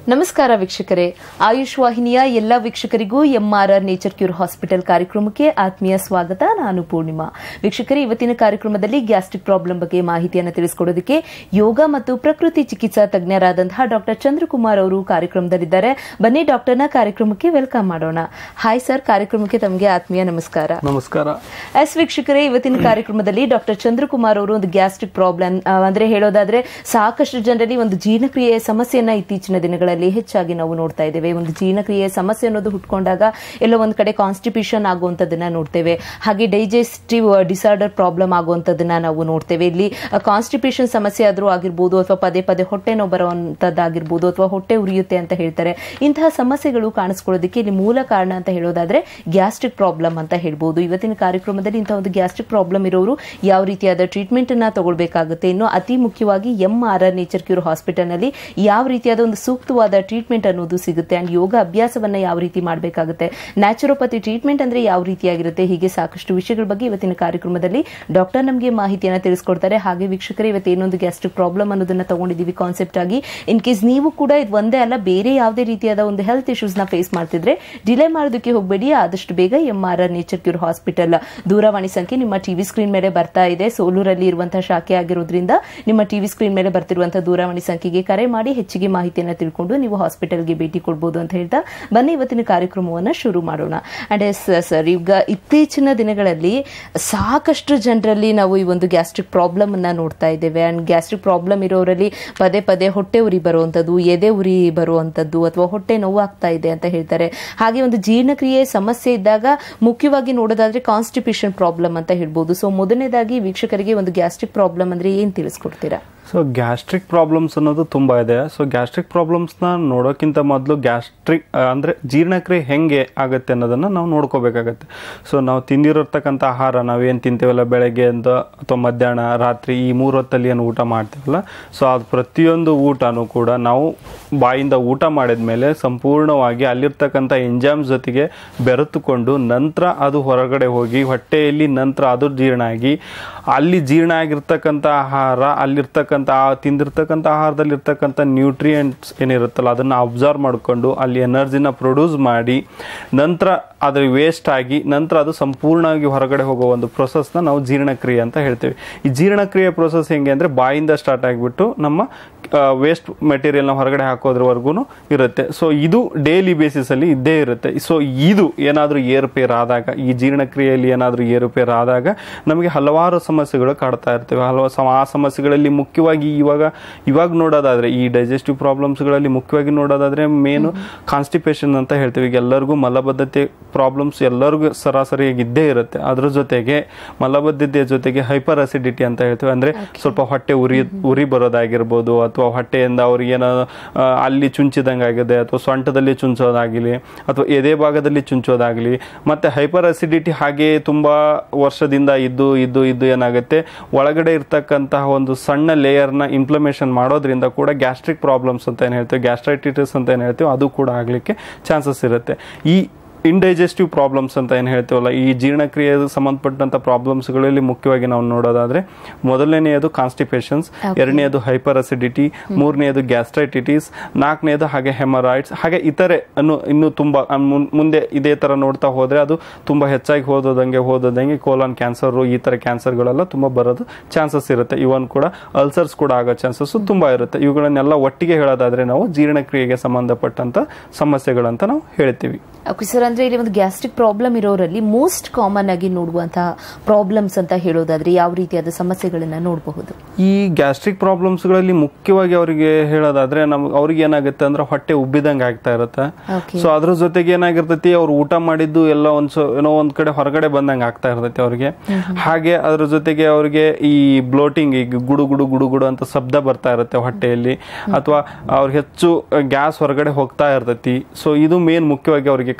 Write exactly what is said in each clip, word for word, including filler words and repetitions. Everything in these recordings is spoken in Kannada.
ನಮಸ್ಕಾರ ವೀಕ್ಷಕರೇ, ಆಯುಷ್ ವಾಹಿನಿಯ ಎಲ್ಲ ವೀಕ್ಷಕರಿಗೂ ಎಂಆರ್ಆರ್ ನೇಚರ್ ಕ್ಯೂರ್ ಹಾಸ್ಪಿಟಲ್ ಕಾರ್ಯಕ್ರಮಕ್ಕೆ ಆತ್ಮೀಯ ಸ್ವಾಗತ. ನಾನು ಪೂರ್ಣಿಮಾ. ವೀಕ್ಷಕರೇ, ಇವತ್ತಿನ ಕಾರ್ಯಕ್ರಮದಲ್ಲಿ ಗ್ಯಾಸ್ಟ್ರಿಕ್ ಪ್ರಾಬ್ಲಮ್ ಬಗ್ಗೆ ಮಾಹಿತಿಯನ್ನು ತಿಳಿಸಿಕೊಡೋದಕ್ಕೆ ಯೋಗ ಮತ್ತು ಪ್ರಕೃತಿ ಚಿಕಿತ್ಸಾ ತಜ್ಞರಾದಂತಹ ಡಾಕ್ಟರ್ ಚಂದ್ರ ಕುಮಾರ್ ಅವರು ಕಾರ್ಯಕ್ರಮದಲ್ಲಿದ್ದಾರೆ. ಬನ್ನಿ ಡಾಕ್ಟರ್ನ ಕಾರ್ಯಕ್ರಮಕ್ಕೆ ವೆಲ್ಕಮ್ ಮಾಡೋಣ. ಹಾಯ್ ಸರ್, ಕಾರ್ಯಕ್ರಮಕ್ಕೆ ತಮಗೆ ಆತ್ಮೀಯ ನಮಸ್ಕಾರ. ನಮಸ್ಕಾರ. ಎಸ್ ವೀಕ್ಷಕರೇ, ಇವತ್ತಿನ ಕಾರ್ಯಕ್ರಮದಲ್ಲಿ ಡಾಕ್ಟರ್ ಚಂದ್ರ ಕುಮಾರ್ ಅವರು ಒಂದು ಗ್ಯಾಸ್ಟ್ರಿಕ್ ಪ್ರಾಬ್ಲಮ್ ಅಂದ್ರೆ ಹೇಳೋದಾದ್ರೆ ಸಾಕಷ್ಟು ಜನರಲ್ಲಿ ಒಂದು ಜೀರ್ಣಕ್ರಿಯೆಯ ಸಮಸ್ಯೆಯನ್ನ ಇತ್ತೀಚಿನ ದಿನಗಳಲ್ಲಿ ಹೆಚ್ಚಾಗಿ ನಾವು ನೋಡ್ತಾ ಇದ್ದೇವೆ. ಒಂದು ಜೀರ್ಣಕ್ರಿಯೆ ಸಮಸ್ಯೆ ಅನ್ನೋದು ಹುಟ್ಕೊಂಡಾಗ ಎಲ್ಲ ಒಂದ್ ಕಡೆ ಕಾನ್ಸ್ಟಿಪೇಷನ್ ಆಗುವಂತದನ್ನ ನೋಡ್ತೇವೆ. ಹಾಗೆ ಡೈಜೆಸ್ಟಿವ್ ಡಿಸಾರ್ಡರ್ ಪ್ರಾಬ್ಲಮ್ ಆಗುವಂತದನ್ನ ನಾವು ನೋಡ್ತೇವೆ. ಇಲ್ಲಿ ಕಾನ್ಸ್ಟಿಪೇಷನ್ ಸಮಸ್ಯೆ ಆದ್ರೂ ಆಗಿರ್ಬೋದು, ಅಥವಾ ಪದೇ ಪದೇ ಹೊಟ್ಟೆ ನೋವು ಬರುವಂತದ್ದಾಗಿರ್ಬೋದು, ಅಥವಾ ಹೊಟ್ಟೆ ಉರಿಯುತ್ತೆ ಅಂತ ಹೇಳ್ತಾರೆ. ಇಂತಹ ಸಮಸ್ಯೆಗಳು ಕಾಣಿಸ್ಕೊಳ್ಳೋದಕ್ಕೆ ಇಲ್ಲಿ ಮೂಲ ಕಾರಣ ಅಂತ ಹೇಳೋದಾದ್ರೆ ಗ್ಯಾಸ್ಟ್ರಿಕ್ ಪ್ರಾಬ್ಲಮ್ ಅಂತ ಹೇಳ್ಬೋದು. ಇವತ್ತಿನ ಕಾರ್ಯಕ್ರಮದಲ್ಲಿ ಇಂತಹ ಒಂದು ಗ್ಯಾಸ್ಟ್ರಿಕ್ ಪ್ರಾಬ್ಲಮ್ ಇರೋರು ಯಾವ ರೀತಿಯಾದ ಟ್ರೀಟ್ಮೆಂಟ್ ಅನ್ನ ತಗೊಳ್ಬೇಕಾಗುತ್ತೆ, ಇನ್ನು ಅತಿ ಮುಖ್ಯವಾಗಿ ಎಂಆರ್ಆರ್ ನೇಚರ್ ಕ್ಯೂರ್ ಹಾಸ್ಪಿಟಲ್ ನಲ್ಲಿ ಯಾವ ರೀತಿಯಾದ ಒಂದು ಸೂಕ್ತವಾದ ಟ್ರೀಟ್ಮೆಂಟ್ ಅನ್ನೋದು ಸಿಗುತ್ತೆ, ಅಂಡ್ ಯೋಗ ಅಭ್ಯಾಸವನ್ನ ಯಾವ ರೀತಿ ಮಾಡಬೇಕಾಗುತ್ತೆ, ನ್ಯಾಚುರೋಪತಿ ಟ್ರೀಟ್ಮೆಂಟ್ ಅಂದ್ರೆ ಯಾವ ರೀತಿಯಾಗಿರುತ್ತೆ, ಹೀಗೆ ಸಾಕಷ್ಟು ವಿಷಯಗಳ ಬಗ್ಗೆ ಇವತ್ತಿನ ಕಾರ್ಯಕ್ರಮದಲ್ಲಿ ಡಾಕ್ಟರ್ ನಮಗೆ ಮಾಹಿತಿಯನ್ನ ತಿಳಿಸ್ಕೊಡ್ತಾರೆ. ಹಾಗೆ ವೀಕ್ಷಕರೇ, ಇವತ್ತು ಏನೊಂದು ಗ್ಯಾಸ್ಟ್ರಿಕ್ ಪ್ರಾಬ್ಲಮ್ ಅನ್ನೋದನ್ನ ತಗೊಂಡಿದ್ದೀವಿ ಕಾನ್ಸೆಪ್ಟ್ ಆಗಿ. ಇನ್ ಕೇಸ್ ನೀವು ಕೂಡ ಇದು ಒಂದೇ ಅಲ್ಲ, ಬೇರೆ ಯಾವುದೇ ರೀತಿಯಾದ ಒಂದು ಹೆಲ್ತ್ ಇಶ್ಯೂಸ್ ನ ಫೇಸ್ ಮಾಡ್ತಿದ್ರೆ ಡಿಲೇ ಮಾಡೋದಕ್ಕೆ ಹೋಗಬೇಡಿ. ಆದಷ್ಟು ಬೇಗ ಎಂಆರ್ಆರ್ ನೇಚರ್ ಕ್ಯೂರ್ ಹಾಸ್ಪಿಟಲ್ ದೂರವಾಣಿ ಸಂಖ್ಯೆ ನಿಮ್ಮ ಟಿವಿ ಸ್ಕ್ರೀನ್ ಮೇಲೆ ಬರ್ತಾ ಇದೆ. ಸೋಲೂರಲ್ಲಿ ಇರುವಂತಹ ಶಾಖೆ ಆಗಿರೋದ್ರಿಂದ ನಿಮ್ಮ ಟಿವಿ ಸ್ಕ್ರೀನ್ ಮೇಲೆ ಬರ್ತಿರುವಂತಹ ದೂರವಾಣಿ ಸಂಖ್ಯೆಗೆ ಕರೆ ಮಾಡಿ ಹೆಚ್ಚಿಗೆ ಮಾಹಿತಿಯನ್ನು ತಿಳ್ಕೊಂಡು ನೀವು ಹಾಸ್ಪಿಟಲ್ಗೆ ಭೇಟಿ ಕೊಡಬಹುದು ಅಂತ ಹೇಳ್ತಾ ಬನ್ನಿ ಇವತ್ತಿನ ಕಾರ್ಯಕ್ರಮವನ್ನ ಶುರು ಮಾಡೋಣ. ಅಂಡ್ ಎಸ್ ಸರ್, ಈಗ ಇತ್ತೀಚಿನ ದಿನಗಳಲ್ಲಿ ಸಾಕಷ್ಟು ಜನರಲ್ಲಿ ನಾವು ಈ ಒಂದು ಗ್ಯಾಸ್ಟ್ರಿಕ್ ಪ್ರಾಬ್ಲಮ್ ಅನ್ನ ನೋಡ್ತಾ ಇದ್ದೇವೆ. ಅಂಡ್ ಗ್ಯಾಸ್ಟ್ರಿಕ್ ಪ್ರಾಬ್ಲಮ್ ಇರೋರಲ್ಲಿ ಪದೇ ಪದೇ ಹೊಟ್ಟೆ ಉರಿ ಬರುವಂತದ್ದು, ಎದೆ ಉರಿ ಬರುವಂತದ್ದು, ಅಥವಾ ಹೊಟ್ಟೆ ನೋವು ಆಗ್ತಾ ಇದೆ ಅಂತ ಹೇಳ್ತಾರೆ. ಹಾಗೆ ಒಂದು ಜೀರ್ಣಕ್ರಿಯೆ ಸಮಸ್ಯೆ ಇದ್ದಾಗ ಮುಖ್ಯವಾಗಿ ನೋಡೋದಾದ್ರೆ ಕಾನ್ಸ್ಟಿಪೇಷನ್ ಪ್ರಾಬ್ಲಮ್ ಅಂತ ಹೇಳ್ಬೋದು. ಸೊ ಮೊದಲನೇದಾಗಿ ವೀಕ್ಷಕರಿಗೆ ಒಂದು ಗ್ಯಾಸ್ಟ್ರಿಕ್ ಪ್ರಾಬ್ಲಮ್ ಅಂದ್ರೆ ಏನ್ ತಿಳಿಸ್ಕೊಡ್ತೀರಾ? ಸೊ ಗ್ಯಾಸ್ಟ್ರಿಕ್ ಪ್ರಾಬ್ಲಮ್ಸ್ ಅನ್ನೋದು ತುಂಬ ಇದೆ. ಸೊ ಗ್ಯಾಸ್ಟ್ರಿಕ್ ಪ್ರಾಬ್ಲಮ್ಸ್ನ ನೋಡೋಕ್ಕಿಂತ ಮೊದಲು ಗ್ಯಾಸ್ಟ್ರಿಕ್ ಅಂದರೆ ಜೀರ್ಣಕ್ರಿಯೆ ಹೆಂಗೆ ಆಗುತ್ತೆ ಅನ್ನೋದನ್ನು ನಾವು ನೋಡ್ಕೋಬೇಕಾಗತ್ತೆ. ಸೊ ನಾವು ತಿಂದಿರತಕ್ಕಂಥ ಆಹಾರ, ನಾವೇನು ತಿಂತೀವಲ್ಲ ಬೆಳಗ್ಗೆಯಿಂದ ಅಥವಾ ಮಧ್ಯಾಹ್ನ ರಾತ್ರಿ ಈ ಮೂರು ಹೊತ್ತಲ್ಲಿ ಏನು ಊಟ ಮಾಡ್ತೀವಲ್ಲ, ಸೊ ಅದು ಪ್ರತಿಯೊಂದು ಊಟನೂ ಕೂಡ ನಾವು ಬಾಯಿಂದ ಊಟ ಮಾಡಿದ ಮೇಲೆ ಸಂಪೂರ್ಣವಾಗಿ ಅಲ್ಲಿರ್ತಕ್ಕಂಥ ಎಂಜೈಮ್ಸ್ ಜೊತೆಗೆ ಬೆರೆತುಕೊಂಡು ನಂತರ ಅದು ಹೊರಗಡೆ ಹೋಗಿ ಹೊಟ್ಟೆಯಲ್ಲಿ ನಂತರ ಅದು ಜೀರ್ಣ ಆಗಿ ಅಲ್ಲಿ ಜೀರ್ಣ ಆಗಿರ್ತಕ್ಕಂಥ ಆಹಾರ ಅಲ್ಲಿರ್ತಕ್ಕಂಥ ತಿಂದಿರ್ತಕ್ಕಂಥ ಆಹಾರದಲ್ಲಿರ್ತಕ್ಕಂಥ ನ್ಯೂಟ್ರಿಯೆಂಟ್ಸ್ ಏನಿರುತ್ತಲ್ಲ ಅದನ್ನು ಅಬ್ಸರ್ವ್ ಮಾಡಿಕೊಂಡು ಅಲ್ಲಿ ಎನರ್ಜಿನ ಪ್ರೊಡ್ಯೂಸ್ ಮಾಡಿ ನಂತರ ಅದ್ರ ವೇಸ್ಟ್ ಆಗಿ ನಂತರ ಅದು ಸಂಪೂರ್ಣವಾಗಿ ಹೊರಗಡೆ ಹೋಗೋ ಒಂದು ಪ್ರೊಸೆಸ್ನ ನಾವು ಜೀರ್ಣಕ್ರಿಯೆ ಅಂತ ಹೇಳ್ತೀವಿ. ಈ ಜೀರ್ಣಕ್ರಿಯೆ ಪ್ರೊಸೆಸ್ ಹೆಂಗೆ ಅಂದರೆ ಬಾಯಿಂದ ಸ್ಟಾರ್ಟ್ ಆಗಿಬಿಟ್ಟು ನಮ್ಮ ವೇಸ್ಟ್ ಮೆಟೀರಿಯಲ್ನ ಹೊರಗಡೆ ಹಾಕೋದ್ರವರೆಗೂ ಇರುತ್ತೆ. ಸೊ ಇದು ಡೈಲಿ ಬೇಸಿಸಲ್ಲಿ ಇದ್ದೇ ಇರುತ್ತೆ. ಸೊ ಇದು ಏನಾದರೂ ಏರುಪೇರು ಆದಾಗ, ಈ ಜೀರ್ಣಕ್ರಿಯೆಯಲ್ಲಿ ಏನಾದರೂ ಏರುಪೇರು ಆದಾಗ ನಮಗೆ ಹಲವಾರು ಸಮಸ್ಯೆಗಳು ಕಾಡ್ತಾ ಇರ್ತವೆ. ಹಲವಾರು ಆ ಸಮಸ್ಯೆಗಳಲ್ಲಿ ಮುಖ್ಯವಾಗಿ ಇವಾಗ ಇವಾಗ ನೋಡೋದಾದ್ರೆ ಈ ಡೈಜೆಸ್ಟಿವ್ ಪ್ರಾಬ್ಲಮ್ಸ್ಗಳಲ್ಲಿ ಮುಖ್ಯವಾಗಿ ನೋಡೋದಾದ್ರೆ ಮೇನು ಕಾನ್ಸ್ಟಿಪೇಷನ್ ಅಂತ ಹೇಳ್ತೀವಿ. ಈಗ ಎಲ್ಲರಿಗೂ ಮಲಬದ್ಧತೆ ಪ್ರಾಬ್ಲಮ್ಸ್ ಎಲ್ಲರಿಗೂ ಸರಾಸರಿಯಾಗಿ ಇದ್ದೇ ಇರುತ್ತೆ. ಅದ್ರ ಜೊತೆಗೆ ಮಲಬದ್ಧತೆಯ ಜೊತೆಗೆ ಹೈಪರ್ ಅಸಿಡಿಟಿ ಅಂತ ಹೇಳ್ತೀವಿ. ಅಂದ್ರೆ ಸ್ವಲ್ಪ ಹೊಟ್ಟೆ ಉರಿ ಉರಿ ಬರೋದಾಗಿರ್ಬೋದು, ಅಥವಾ ಹೊಟ್ಟೆಯಿಂದ ಅವ್ರಿಗೆ ಏನೋ ಅಲ್ಲಿ ಚುಂಚಿದಂಗೆ ಆಗಿದೆ, ಅಥವಾ ಸೊಂಟದಲ್ಲಿ ಚುಂಚೋದಾಗಲಿ, ಅಥವಾ ಎದೆ ಭಾಗದಲ್ಲಿ ಚುಂಚೋದಾಗಲಿ. ಮತ್ತೆ ಹೈಪರ್ ಅಸಿಡಿಟಿ ಹಾಗೆ ತುಂಬಾ ವರ್ಷದಿಂದ ಇದ್ದು ಇದ್ದು ಇದ್ದು ಏನಾಗುತ್ತೆ, ಒಳಗಡೆ ಇರ್ತಕ್ಕಂತಹ ಒಂದು ಸಣ್ಣ ಲೇಯರ್ನ ಇನ್ಫ್ಲಮೇಷನ್ ಮಾಡೋದ್ರಿಂದ ಕೂಡ ಗ್ಯಾಸ್ಟ್ರಿಕ್ ಪ್ರಾಬ್ಲಮ್ಸ್ ಅಂತ ಏನು ಹೇಳ್ತೀವಿ, ಗ್ಯಾಸ್ಟ್ರೈಟಿಸ್ ಅಂತ ಏನು ಹೇಳ್ತೀವಿ, ಅದು ಕೂಡ ಆಗಲಿಕ್ಕೆ ಚಾನ್ಸಸ್ ಇರುತ್ತೆ. ಈ ಇಂಡೈಜೆಸ್ಟಿವ್ ಪ್ರಾಬ್ಲಮ್ಸ್ ಅಂತ ಏನು ಹೇಳ್ತೀವಲ್ಲ, ಈ ಜೀರ್ಣಕ್ರಿಯೆ ಸಂಬಂಧಪಟ್ಟಂಥ ಪ್ರಾಬ್ಲಮ್ಸ್ಗಳಲ್ಲಿ ಮುಖ್ಯವಾಗಿ ನಾವು ನೋಡೋದಾದ್ರೆ ಮೊದಲನೆಯದು ಕಾನ್ಸ್ಟಿಪೇಷನ್ಸ್, ಎರಡನೆಯದು ಹೈಪರ್ ಅಸಿಡಿಟಿ, ಮೂರನೆಯದು ಗ್ಯಾಸ್ಟ್ರೈಟಿಸ್, ನಾಲ್ಕನೆಯದು ಹಾಗೆ ಹೆಮರಾಯ್ಡ್ಸ್, ಹಾಗೆ ಇತರೆ ಅನ್ನು ಇನ್ನೂ ತುಂಬ ಮುಂದೆ ಇದೇ ಥರ ನೋಡ್ತಾ ಹೋದರೆ ಅದು ತುಂಬ ಹೆಚ್ಚಾಗಿ ಹೋದಂಗೆ ಹೋದಂಗೆ ಕೋಲಾನ್ ಕ್ಯಾನ್ಸರು ಈ ಥರ ಕ್ಯಾನ್ಸರ್ಗಳೆಲ್ಲ ತುಂಬ ಬರೋದು ಚಾನ್ಸಸ್ ಇರುತ್ತೆ. ಇವನ್ ಕೂಡ ಅಲ್ಸರ್ಸ್ ಕೂಡ ಆಗೋ ಚಾನ್ಸಸ್ ತುಂಬ ಇರುತ್ತೆ. ಇವುಗಳನ್ನೆಲ್ಲ ಒಟ್ಟಿಗೆ ಹೇಳೋದಾದ್ರೆ ನಾವು ಜೀರ್ಣಕ್ರಿಯೆಗೆ ಸಂಬಂಧಪಟ್ಟಂತ ಸಮಸ್ಯೆಗಳಂತ ನಾವು ಹೇಳ್ತೀವಿ. ಓಕೆ ಸರ್, ಅಂದ್ರೆ ಇಲ್ಲಿ ಒಂದು ಗ್ಯಾಸ್ಟ್ರಿಕ್ ಪ್ರಾಬ್ಲಮ್ ಇರೋರಲ್ಲಿ ಮೋಸ್ಟ್ ಕಾಮನ್ ಆಗಿ ನೋಡುವಂತಹ ಪ್ರಾಬ್ಲಮ್ಸ್ ಅಂತ ಹೇಳೋದಾದ್ರೆ ಯಾವ ರೀತಿಯಾದ ಸಮಸ್ಯೆಗಳನ್ನ ನೋಡಬಹುದು? ಈ ಗ್ಯಾಸ್ಟ್ರಿಕ್ ಪ್ರಾಬ್ಲಮ್ಸ್ಗಳಲ್ಲಿ ಮುಖ್ಯವಾಗಿ ಅವರಿಗೆ ಹೇಳೋದಾದ್ರೆ ನಮ್ಗೆ ಅವ್ರಿಗೆ ಏನಾಗುತ್ತೆ ಅಂದ್ರೆ ಹೊಟ್ಟೆ ಉಬ್ಬಿದಂಗೆ ಆಗ್ತಾ ಇರುತ್ತೆ. ಸೊ ಅದ್ರ ಜೊತೆಗೆ ಏನಾಗಿರ್ತೈತಿ, ಅವ್ರು ಊಟ ಮಾಡಿದ್ದು ಎಲ್ಲ ಒಂದ್ ಏನೋ ಒಂದ್ ಕಡೆ ಹೊರಗಡೆ ಬಂದಂಗೆ ಆಗ್ತಾ ಇರ್ತೈತಿ ಅವ್ರಿಗೆ. ಹಾಗೆ ಅದ್ರ ಜೊತೆಗೆ ಅವ್ರಿಗೆ ಈ ಬ್ಲೋಟಿಂಗ್, ಈಗ ಗುಡು ಗುಡು ಗುಡು ಗುಡು ಅಂತ ಶಬ್ದ ಬರ್ತಾ ಇರುತ್ತೆ ಹೊಟ್ಟೆಯಲ್ಲಿ, ಅಥವಾ ಅವ್ರಿಗೆ ಹೆಚ್ಚು ಗ್ಯಾಸ್ ಹೊರಗಡೆ ಹೋಗ್ತಾ ಇರ್ತೈತಿ. ಸೊ ಇದು ಮೇನ್ ಮುಖ್ಯವಾಗಿ ಅವ್ರಿಗೆ ಕಾರಣಗಳಾಗಿ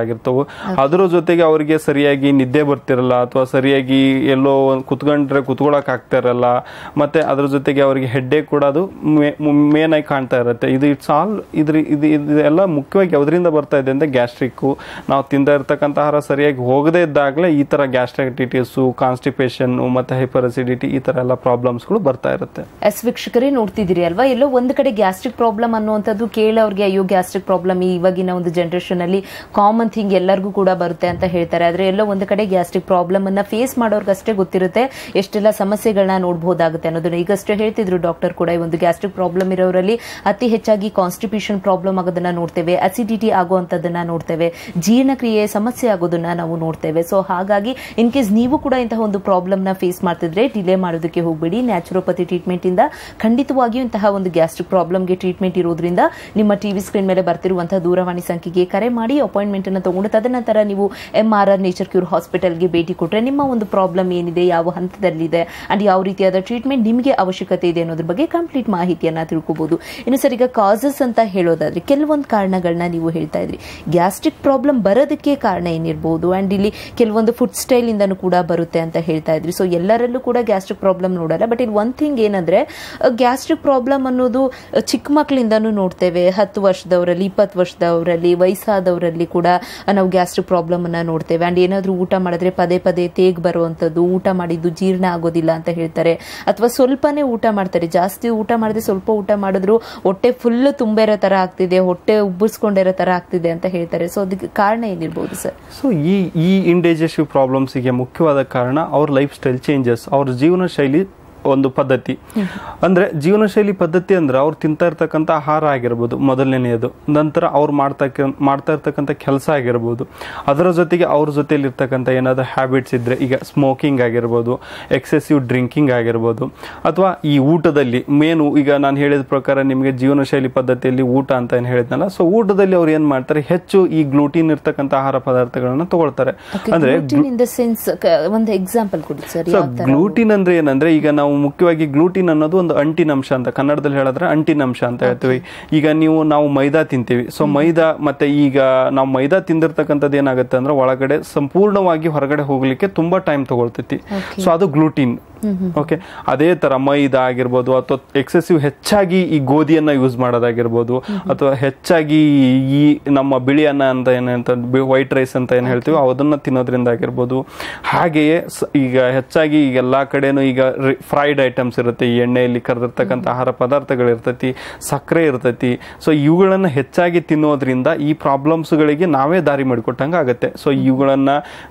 ಆಗಿರ್ತವೆ. ಅದ್ರ ಜೊತೆಗೆ ಅವರಿಗೆ ಸರಿಯಾಗಿ ನಿದ್ದೆ ಬರ್ತಿರಲ್ಲ ಅಥವಾ ಸರಿಯಾಗಿ ಎಲ್ಲೋ ಕುತ್ಕೊಂಡ್ರೆ ಕುತ್ಕೊಳಕ್ ಆಗ್ತಾ ಇರಲ್ಲ. ಮತ್ತೆ ಅದ್ರ ಜೊತೆಗೆ ಅವರಿಗೆ ಹೆಡ್ಡೇ ಕೂಡ ಅದು ಮೇನ್ ಆಗಿ ಕಾಣ್ತಾ ಇರುತ್ತೆ. ಇದು ಇಟ್ಸ್ ಆಲ್ ಇದ್ರ ಇದು ಇದೆಲ್ಲ ಮುಖ್ಯವಾಗಿ ಯಾವ್ದ್ರಿಂದ ಬರ್ತಾ ಇದೆ ಅಂದ್ರೆ ಗ್ಯಾಸ್ಟ್ರಿಕ್. ನಾವು ತಿಂದ ಇರ್ತಕ್ಕಂಥ ಆಹಾರ ಸರಿಯಾಗಿ ಹೋಗದೇ ಇದ್ದಾಗಲೇ ಈ ತರ ಗ್ಯಾಸ್ಟ್ರೈಟಿಸ್, ಕಾನ್ಸ್ಟಿಪೇಷನ್ ಮತ್ತೆ ಹೈಪರ್ ಅಸಿಡಿಟಿ ಈ ತರ ಎಲ್ಲ ಪ್ರಾಬ್ಲಮ್ಸ್ ಗಳು ಬರ್ತಾ ಇರುತ್ತೆ. ಎಸ್ ವೀಕ್ಷಕರೇ, ನೋಡ್ತಿದ್ದೀರಿ ಅಲ್ವಾ, ಎಲ್ಲೋ ಒಂದು ಕಡೆ ಗ್ಯಾಸ್ಟ್ರಿಕ್ ಪ್ರಾಬ್ಲಮ್ ಅನ್ನುವಂಥದ್ದು ಕೇಳೋರಿಗೆ ಅಯ್ಯೋ ಗ್ಯಾಸ್ಟ್ರಿಕ್ ಪ್ರಾಬ್ಲಮ್ ಇವಾಗಿನ ಒಂದು ಜನರೇಷನ್ ಅಲ್ಲಿ ಕಾಮನ್ ಥಿಂಗ್ ಎಲ್ಲರಿಗೂ ಕೂಡ ಬರುತ್ತೆ ಅಂತ ಹೇಳ್ತಾರೆ. ಆದ್ರೆ ಎಲ್ಲೋ ಒಂದು ಕಡೆ ಗ್ಯಾಸ್ಟ್ರಿಕ್ ಪ್ರಾಬ್ಲಮ್ ಅನ್ನ ಫೇಸ್ ಮಾಡೋರ್ಗಷ್ಟೇ ಗೊತ್ತಿರುತ್ತೆ ಎಷ್ಟೆಲ್ಲ ಸಮಸ್ಯೆಗಳನ್ನ ನೋಡಬಹುದಾಗುತ್ತೆ ಅನ್ನೋದನ್ನ. ಈಗಷ್ಟೇ ಹೇಳ್ತಿದ್ರು ಡಾಕ್ಟರ್ ಕೂಡ, ಈ ಒಂದು ಗ್ಯಾಸ್ಟ್ರಿಕ್ ಪ್ರಾಬ್ಲಮ್ ಇರೋರಲ್ಲಿ ಅತಿ ಹೆಚ್ಚಾಗಿ ಕಾನ್ಸ್ಟಿಪೇಷನ್ ಪ್ರಾಬ್ಲಮ್ ಆಗೋದನ್ನ ನೋಡ್ತೇವೆ, ಅಸಿಡಿಟಿ ಆಗುವಂತದನ್ನ ನೋಡ್ತೇವೆ, ಜೀರ್ಣಕ್ರಿಯೆ ಸಮಸ್ಯೆ ಆಗೋದನ್ನ ನಾವು ನೋಡ್ತೇವೆ. ಸೊ ಹಾಗಾಗಿ ಇನ್ ಕೇಸ್ ನೀವು ಕೂಡ ಇಂತಹ ಒಂದು ಪ್ರಾಬ್ಲಮ್ ನ ಫೇಸ್ ಮಾಡ್ತಿದ್ರೆ ಡಿಲೇ ಮಾಡೋದಕ್ಕೆ ಹೋಗಬೇಡಿ. ನ್ಯಾಚುರೋಪತಿ ಟ್ರೀಟ್ಮೆಂಟ್ ಇಂದ ಖಂಡಿತವಾಗಿಯೂ ಇಂತಹ ಒಂದು ಗ್ಯಾಸ್ಟ್ರಿಕ್ ಪ್ರಾಬ್ಲಮ್ಗೆ ಟ್ರೀಟ್ಮೆಂಟ್ ಇರೋದ್ರಿಂದ ನಿಮ್ಮ ಟಿವಿ ಸ್ಕ್ರೀನ್ ಮೇಲೆ ಬರ್ತಿರುವಂತಹ ದೂರವಾಣಿ ಸಂಖ್ಯೆಗೆ ಕರೆ ಮಾಡಿ ಅಪಾಯಿಂಟ್ಮೆಂಟ್ ಅನ್ನು ತಗೊಂಡು ತದನಂತರ ನೀವು M R R nature cure ಹಾಸ್ಪಿಟಲ್ಗೆ ಭೇಟಿ ಕೊಟ್ಟರೆ ನಿಮ್ಮ ಒಂದು ಪ್ರಾಬ್ಲಮ್ ಏನಿದೆ, ಯಾವ ಹಂತದಲ್ಲಿದೆ ಅಂಡ್ ಯಾವ ರೀತಿಯಾದ ಟ್ರೀಟ್ಮೆಂಟ್ ನಿಮಗೆ ಅವಶ್ಯಕತೆ ಇದೆ ಅನ್ನೋದ್ರ ಬಗ್ಗೆ ಕಂಪ್ಲೀಟ್ ಮಾಹಿತಿಯನ್ನ ತಿಳ್ಕೋಬಹುದು. ಇನ್ನು ಸರ್, ಈಗ ಕಾಸಸ್ ಅಂತ ಹೇಳೋದಾದ್ರೆ ಕೆಲವೊಂದು ಕಾರಣಗಳನ್ನ ನೀವು ಹೇಳ್ತಾ ಇದ್ರಿ. ಗ್ಯಾಸ್ಟ್ರಿಕ್ ಪ್ರಾಬ್ಲಮ್ ಬರೋದಕ್ಕೆ ಕಾರಣ ಏನಿರಬಹುದು ಅಂಡ್ ಇಲ್ಲಿ ಕೆಲವೊಂದು ಫುಡ್ ಸ್ಟೈಲ್ ಇಂದನೂ ಕೂಡ ಬರುತ್ತೆ ಅಂತ ಹೇಳ್ತಾ ಇದ್ರಿ. ಸೊ ಎಲ್ಲರಲ್ಲೂ ಕೂಡ ಗ್ಯಾಸ್ಟ್ರಿಕ್ ಪ್ರಾಬ್ಲಮ್ ನೋಡಲ್ಲ. ಬಟ್ ಇಲ್ಲಿ ಒಂದ್ ಥಿಂಗ್ ಏನಂದ್ರೆ ಗ್ಯಾಸ್ಟ್ರಿಕ್ ಪ್ರಾಬ್ಲಮ್ ಅನ್ನೋದು ಚಿಕ್ಕ ಮಕ್ಕಳಿಂದನೂ ನೋಡ್ತೇವೆ. ಹತ್ತು ವರ್ಷದವರಲ್ಲಿ, ಇಪ್ಪತ್ತು ವರ್ಷದವರಲ್ಲಿ, ವಯಸ್ಸಾದವರಲ್ಲಿ ಕೂಡ ನಾವು ಗ್ಯಾಸ್ಟ್ರಿಕ್ ಪ್ರಾಬ್ಲಮ್ ಅನ್ನ ನೋಡ್ತೇವೆ. ಅಂಡ್ ಏನಾದ್ರೂ ಊಟ ಮಾಡಿದ್ರೆ ಪದೇ ಪದೇ ತೇಗ್ ಬರುವಂತದ್ದು, ಊಟ ಮಾಡಿದ್ದು ಜೀರ್ಣ ಆಗೋದಿಲ್ಲ ಅಂತ ಹೇಳ್ತಾರೆ. ಅಥವಾ ಸ್ವಲ್ಪನೇ ಊಟ ಮಾಡ್ತಾರೆ, ಜಾಸ್ತಿ ಊಟ ಮಾಡಿದ್ರೆ ಸ್ವಲ್ಪ ಊಟ ಮಾಡಿದ್ರು ಹೊಟ್ಟೆ ಫುಲ್ ತುಂಬಿರೋ ತರ ಆಗ್ತಿದೆ, ಹೊಟ್ಟೆ ಉಬ್ಬಿಸ್ಕೊಂಡಿರೋ ತರ ಆಗ್ತಿದೆ ಅಂತ ಹೇಳ್ತಾರೆ. ಸೊ ಅದಕ್ಕೆ ಕಾರಣ ಏನಿರ್ಬೋದು ಸರ್? ಸೊ ಈ ಈ ಇಂಡೈಜೆಸ್ಟಿವ್ ಪ್ರಾಬ್ಲಮ್ಸ್ಗೆ ಮುಖ್ಯವಾದ ಕಾರಣ ಅವ್ರ ಲೈಫ್ ಸ್ಟೈಲ್ ಚೇಂಜಸ್, ಅವ್ರ ಜೀವನ ಶೈಲಿ ಒಂದು ಪದ್ಧತಿ. ಅಂದ್ರೆ ಜೀವನ ಶೈಲಿ ಪದ್ಧತಿ ಅಂದ್ರೆ ಅವ್ರು ತಿಂತಾ ಇರ್ತಕ್ಕಂಥ ಆಹಾರ ಆಗಿರ್ಬೋದು ಮೊದಲನೇದು, ನಂತರ ಅವ್ರು ಮಾಡ್ತಾ ಮಾಡ್ತಾ ಇರ್ತಕ್ಕಂಥ ಕೆಲಸ ಆಗಿರ್ಬೋದು, ಅದರ ಜೊತೆಗೆ ಅವ್ರ ಜೊತೆಲಿ ಇರ್ತಕ್ಕಂಥ ಏನಾದ್ರು ಹ್ಯಾಬಿಟ್ಸ್ ಇದ್ರೆ, ಈಗ ಸ್ಮೋಕಿಂಗ್ ಆಗಿರ್ಬೋದು, ಎಕ್ಸೆಸಿವ್ ಡ್ರಿಂಕಿಂಗ್ ಆಗಿರ್ಬೋದು, ಅಥವಾ ಈ ಊಟದಲ್ಲಿ ಮೇನು ಈಗ ನಾನು ಹೇಳಿದ ಪ್ರಕಾರ ನಿಮಗೆ ಜೀವನ ಶೈಲಿ ಪದ್ಧತಿಯಲ್ಲಿ ಊಟ ಅಂತ ಏನು ಹೇಳಿದ್ನಲ್ಲ, ಸೊ ಊಟದಲ್ಲಿ ಅವ್ರು ಏನ್ ಮಾಡ್ತಾರೆ, ಹೆಚ್ಚು ಈ ಗ್ಲೂಟಿನ್ ಇರ್ತಕ್ಕಂಥ ಆಹಾರ ಪದಾರ್ಥಗಳನ್ನ ತಗೊಳ್ತಾರೆ. ಅಂದ್ರೆ ಒಂದು ಎಕ್ಸಾಂಪಲ್ ಕೊಡಿ ಸರ್. ಗ್ಲೂಟಿನ್ ಅಂದ್ರೆ ಏನಂದ್ರೆ, ಈಗ ನಾವು ಮುಖ್ಯವಾಗಿ ಗ್ಲೂಟಿನ್ ಅನ್ನೋದು ಒಂದು ಅಂಟಿನಂಶ ಅಂತ ಕನ್ನಡದಲ್ಲಿ ಹೇಳಿದ್ರೆ ಅಂಟಿನಂಶ ಅಂತ ಹೇಳ್ತೀವಿ. ಈಗ ನೀವು ನಾವು ಮೈದಾ ತಿಂತೀವಿ. ಸೊ ಮೈದಾ ಮತ್ತೆ ಈಗ ನಾವು ಮೈದಾ ತಿಂದಿರ್ತಕ್ಕಂಥದ್ದು ಏನಾಗುತ್ತೆ ಅಂದ್ರೆ ಒಳಗಡೆ ಸಂಪೂರ್ಣವಾಗಿ ಹೊರಗಡೆ ಹೋಗ್ಲಿಕ್ಕೆ ತುಂಬಾ ಟೈಮ್ ತಗೊಳ್ತೈತಿ. ಸೊ ಅದು ಗ್ಲೂಟಿನ್. ಓಕೆ, ಅದೇ ತರ ಮೈದಾ ಆಗಿರ್ಬೋದು ಅಥವಾ ಎಕ್ಸೆಸಿವ್ ಹೆಚ್ಚಾಗಿ ಈ ಗೋಧಿಯನ್ನ ಯೂಸ್ ಮಾಡೋದಾಗಿರ್ಬೋದು, ಅಥವಾ ಹೆಚ್ಚಾಗಿ ಈ ನಮ್ಮ ಬಿಳಿ ಅನ್ನ ಅಂತ ಏನಂತ ವೈಟ್ ರೈಸ್ ಅಂತ ಏನ್ ಹೇಳ್ತೀವಿ ಅದನ್ನ ತಿನ್ನೋದ್ರಿಂದ ಆಗಿರ್ಬೋದು. ಹಾಗೆಯೇ ಈಗ ಹೆಚ್ಚಾಗಿ ಈಗ ಎಲ್ಲಾ ಕಡೆನೂ ಈಗ ಫ್ರೈಡ್ ಐಟಮ್ಸ್ ಇರುತ್ತೆ, ಈ ಎಣ್ಣೆಯಲ್ಲಿ ಕರೆದಿರ್ತಕ್ಕಂಥ ಆಹಾರ ಪದಾರ್ಥಗಳು ಇರ್ತೈತಿ, ಸಕ್ಕರೆ ಇರ್ತೈತಿ. ಸೊ ಇವುಗಳನ್ನ ಹೆಚ್ಚಾಗಿ ತಿನ್ನೋದ್ರಿಂದ ಈ ಪ್ರಾಬ್ಲಮ್ಸ್ ಗಳಿಗೆ ನಾವೇ ದಾರಿ ಮಾಡಿಕೊಟ್ಟಂಗ ಆಗತ್ತೆ. ಸೊ ಇವುಗಳನ್ನ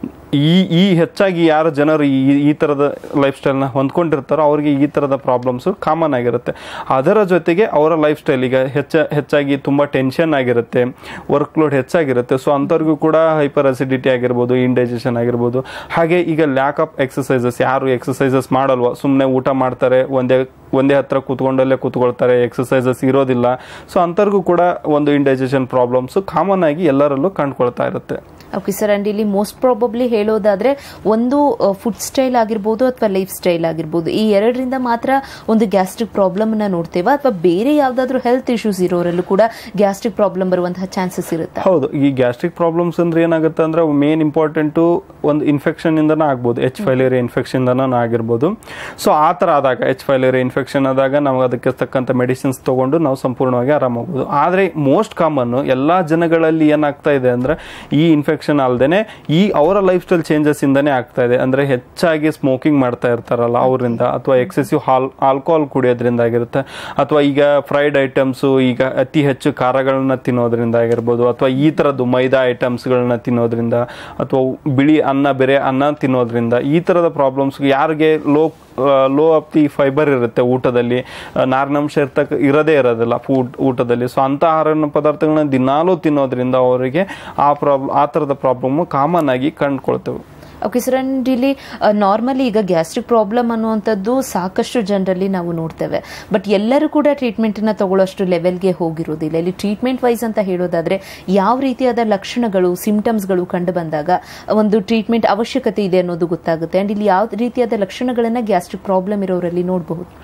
ಈ ಈ ಹೆಚ್ಚಾಗಿ ಯಾರು ಜನರು ಈ ಈ ತರದ ಲೈಫ್ ಸ್ಟೈಲ್ ನ ಹೊಂದ್ಕೊಂಡಿರ್ತಾರೋ ಅವ್ರಿಗೆ ಈ ತರದ ಪ್ರಾಬ್ಲಮ್ಸ್ ಕಾಮನ್ ಆಗಿರುತ್ತೆ. ಅದರ ಜೊತೆಗೆ ಅವರ ಲೈಫ್ ಸ್ಟೈಲ್ ಈಗ ಹೆಚ್ಚ ಹೆಚ್ಚಾಗಿ ತುಂಬಾ ಟೆನ್ಷನ್ ಆಗಿರುತ್ತೆ, ವರ್ಕ್ ಲೋಡ್ ಹೆಚ್ಚಾಗಿರುತ್ತೆ. ಸೊ ಅಂಥವ್ರಿಗೂ ಕೂಡ ಹೈಪರ್ ಅಸಿಡಿಟಿ ಆಗಿರ್ಬೋದು, ಇಂಡೈಜೆಷನ್ ಆಗಿರ್ಬೋದು. ಹಾಗೆ ಈಗ ಲ್ಯಾಕ್ ಆಫ್ ಎಕ್ಸಸೈಸಸ್, ಯಾರು ಎಕ್ಸಸೈಸಸ್ ಮಾಡಲ್ವೋ, ಸುಮ್ಮನೆ ಊಟ ಮಾಡ್ತಾರೆ, ಒಂದೇ ಒಂದೇ ಹತ್ರ ಕೂತ್ಕೊಂಡಲ್ಲೇ ಕೂತ್ಕೊಳ್ತಾರೆ, ಎಕ್ಸಸೈಸಸ್ ಇರೋದಿಲ್ಲ. ಸೊ ಅಂಥವ್ರಿಗೂ ಕೂಡ ಒಂದು ಇಂಡೈಜೆಷನ್ ಪ್ರಾಬ್ಲಮ್ಸ್ ಕಾಮನ್ ಆಗಿ ಎಲ್ಲರಲ್ಲೂ ಕಂಡುಕೊಳ್ತಾ ಇರುತ್ತೆ. ಓಕೆ ಸರ್, ಅಂಡ್ ಇಲ್ಲಿ ಮೋಸ್ಟ್ ಪ್ರಾಬಬ್ಲಿ ಹೇಳೋದಾದ್ರೆ ಒಂದು ಫುಡ್ ಸ್ಟೈಲ್ ಆಗಿರ್ಬೋದು ಅಥವಾ ಲೈಫ್ ಸ್ಟೈಲ್ ಆಗಿರ್ಬೋದು, ಈ ಎರಡರಿಂದ ಮಾತ್ರ ಒಂದು ಗ್ಯಾಸ್ಟ್ರಿಕ್ ಪ್ರಾಬ್ಲಮ್ ನ ನೋಡ್ತೇವೆ, ಅಥವಾ ಬೇರೆ ಯಾವ್ದಾದ್ರು ಹೆಲ್ತ್ ಇಶ್ಯೂಸ್ ಇರೋರಲ್ಲೂ ಕೂಡ ಗ್ಯಾಸ್ಟ್ರಿಕ್ ಪ್ರಾಬ್ಲಮ್ ಬರುವಂತಹ ಚಾನ್ಸಸ್ ಇರುತ್ತೆ? ಹೌದು, ಈ ಗ್ಯಾಸ್ಟ್ರಿಕ್ ಪ್ರಾಬ್ಲಮ್ಸ್ ಅಂದ್ರೆ ಏನಾಗುತ್ತೆ ಅಂದ್ರೆ ಮೇನ್ ಇಂಪಾರ್ಟೆಂಟ್ ಒಂದು ಇನ್ಫೆಕ್ಷನ್ ಇಂದನೂ ಆಗ್ಬೋದು, ಎಚ್ ಫೈಲೇರಿಯಾ ಇನ್ಫೆಕ್ಷನ್ ಇಂದನೂ ಆಗಿರ್ಬೋದು. ಸೊ ಆ ತರ ಆದಾಗ, ಎಚ್ ಫೈಲೇರಿಯಾ ಇನ್ಫೆಕ್ಷನ್ ಆದಾಗ ನಾವು ಅದಕ್ಕೆ ತಕ್ಕಂತ ಮೆಡಿಸಿನ್ಸ್ ತಗೊಂಡು ನಾವು ಸಂಪೂರ್ಣವಾಗಿ ಆರಾಮಾಗಬಹುದು. ಆದ್ರೆ ಮೋಸ್ಟ್ ಕಾಮನ್ ಎಲ್ಲಾ ಜನಗಳಲ್ಲಿ ಏನಾಗ್ತಾ ಇದೆ ಅಂದ್ರೆ ಈ ಇನ್ಫೆಕ್ಷನ್ ಅಲ್ದೇನೆ ಈ ಅವರ ಲೈಫ್ ಸ್ಟೈಲ್ ಚೇಂಜಸ್ ಇಂದಾನೆ ಆಗ್ತಾ ಇದೆ. ಅಂದ್ರೆ ಹೆಚ್ಚಾಗಿ ಸ್ಮೋಕಿಂಗ್ ಮಾಡ್ತಾ ಇರ್ತಾರಲ್ಲ ಅವರಿಂದ, ಅಥವಾ ಎಕ್ಸೆಸಿವ್ ಆಲ್ಕೋಹಾಲ್ ಕುಡಿಯೋದ್ರಿಂದ ಆಗಿರುತ್ತೆ, ಅಥವಾ ಈಗ ಫ್ರೈಡ್ ಐಟಮ್ಸ್, ಈಗ ಅತಿ ಹೆಚ್ಚು ಖಾರಗಳನ್ನ ತಿನ್ನೋದ್ರಿಂದ ಆಗಿರ್ಬೋದು, ಅಥವಾ ಈ ತರದ್ದು ಮೈದಾ ಐಟಮ್ಸ್ ಗಳನ್ನ ತಿನ್ನೋದ್ರಿಂದ, ಅಥವಾ ಬಿಳಿ ಅನ್ನ ಬೇರೆ ಅನ್ನ ತಿನ್ನೋದ್ರಿಂದ, ಈ ತರದ ಪ್ರಾಬ್ಲಮ್ಸ್ ಯಾರಿಗೆ low low of the fibre ಇರುತ್ತೆ ಊಟದಲ್ಲಿ, ನಾರಿನಾಂಶ ಇರ್ತಕ್ಕ ಇರೋದೇ ಇರೋದಿಲ್ಲ ಫುಡ್ ಊಟದಲ್ಲಿ. ಸೊ ಅಂತ ಆಹಾರ ಪದಾರ್ಥಗಳನ್ನ ದಿನಾಲೂ ತಿನ್ನೋದ್ರಿಂದ ಅವರಿಗೆ ಆ ಪ್ರಾಬ್ಲಮ್ ಆ ತರದ ಪ್ರಾಬ್ಲಮ್ ಕಾಮನ್ ಆಗಿ ಕಂಡುಕೊಳ್ತೇವೆ. ಓಕೆ ಸರ್, ಅಂಡ್ ಇಲ್ಲಿ ನಾರ್ಮಲಿ ಈಗ ಗ್ಯಾಸ್ಟ್ರಿಕ್ ಪ್ರಾಬ್ಲಮ್ ಅನ್ನುವಂಥದ್ದು ಸಾಕಷ್ಟು ಜನರಲ್ಲಿ ನಾವು ನೋಡ್ತೇವೆ, ಬಟ್ ಎಲ್ಲರೂ ಕೂಡ ಟ್ರೀಟ್ಮೆಂಟ್ ನ ತಗೊಳ್ಳೋಷ್ಟು ಲೆವೆಲ್ಗೆ ಹೋಗಿರೋದಿಲ್ಲ. ಇಲ್ಲಿ ಟ್ರೀಟ್ಮೆಂಟ್ ವೈಸ್ ಅಂತ ಹೇಳೋದಾದ್ರೆ ಯಾವ ರೀತಿಯಾದ ಲಕ್ಷಣಗಳು, ಸಿಂಪ್ಟಮ್ಸ್ಗಳು ಕಂಡು ಬಂದಾಗ ಒಂದು ಟ್ರೀಟ್ಮೆಂಟ್ ಅವಶ್ಯಕತೆ ಇದೆ ಅನ್ನೋದು ಗೊತ್ತಾಗುತ್ತೆ. ಅಂಡ್ ಇಲ್ಲಿ ಯಾವ ರೀತಿಯಾದ ಲಕ್ಷಣಗಳನ್ನ ಗ್ಯಾಸ್ಟ್ರಿಕ್ ಪ್ರಾಬ್ಲಮ್ ಇರೋರಲ್ಲಿ ನೋಡಬಹುದು?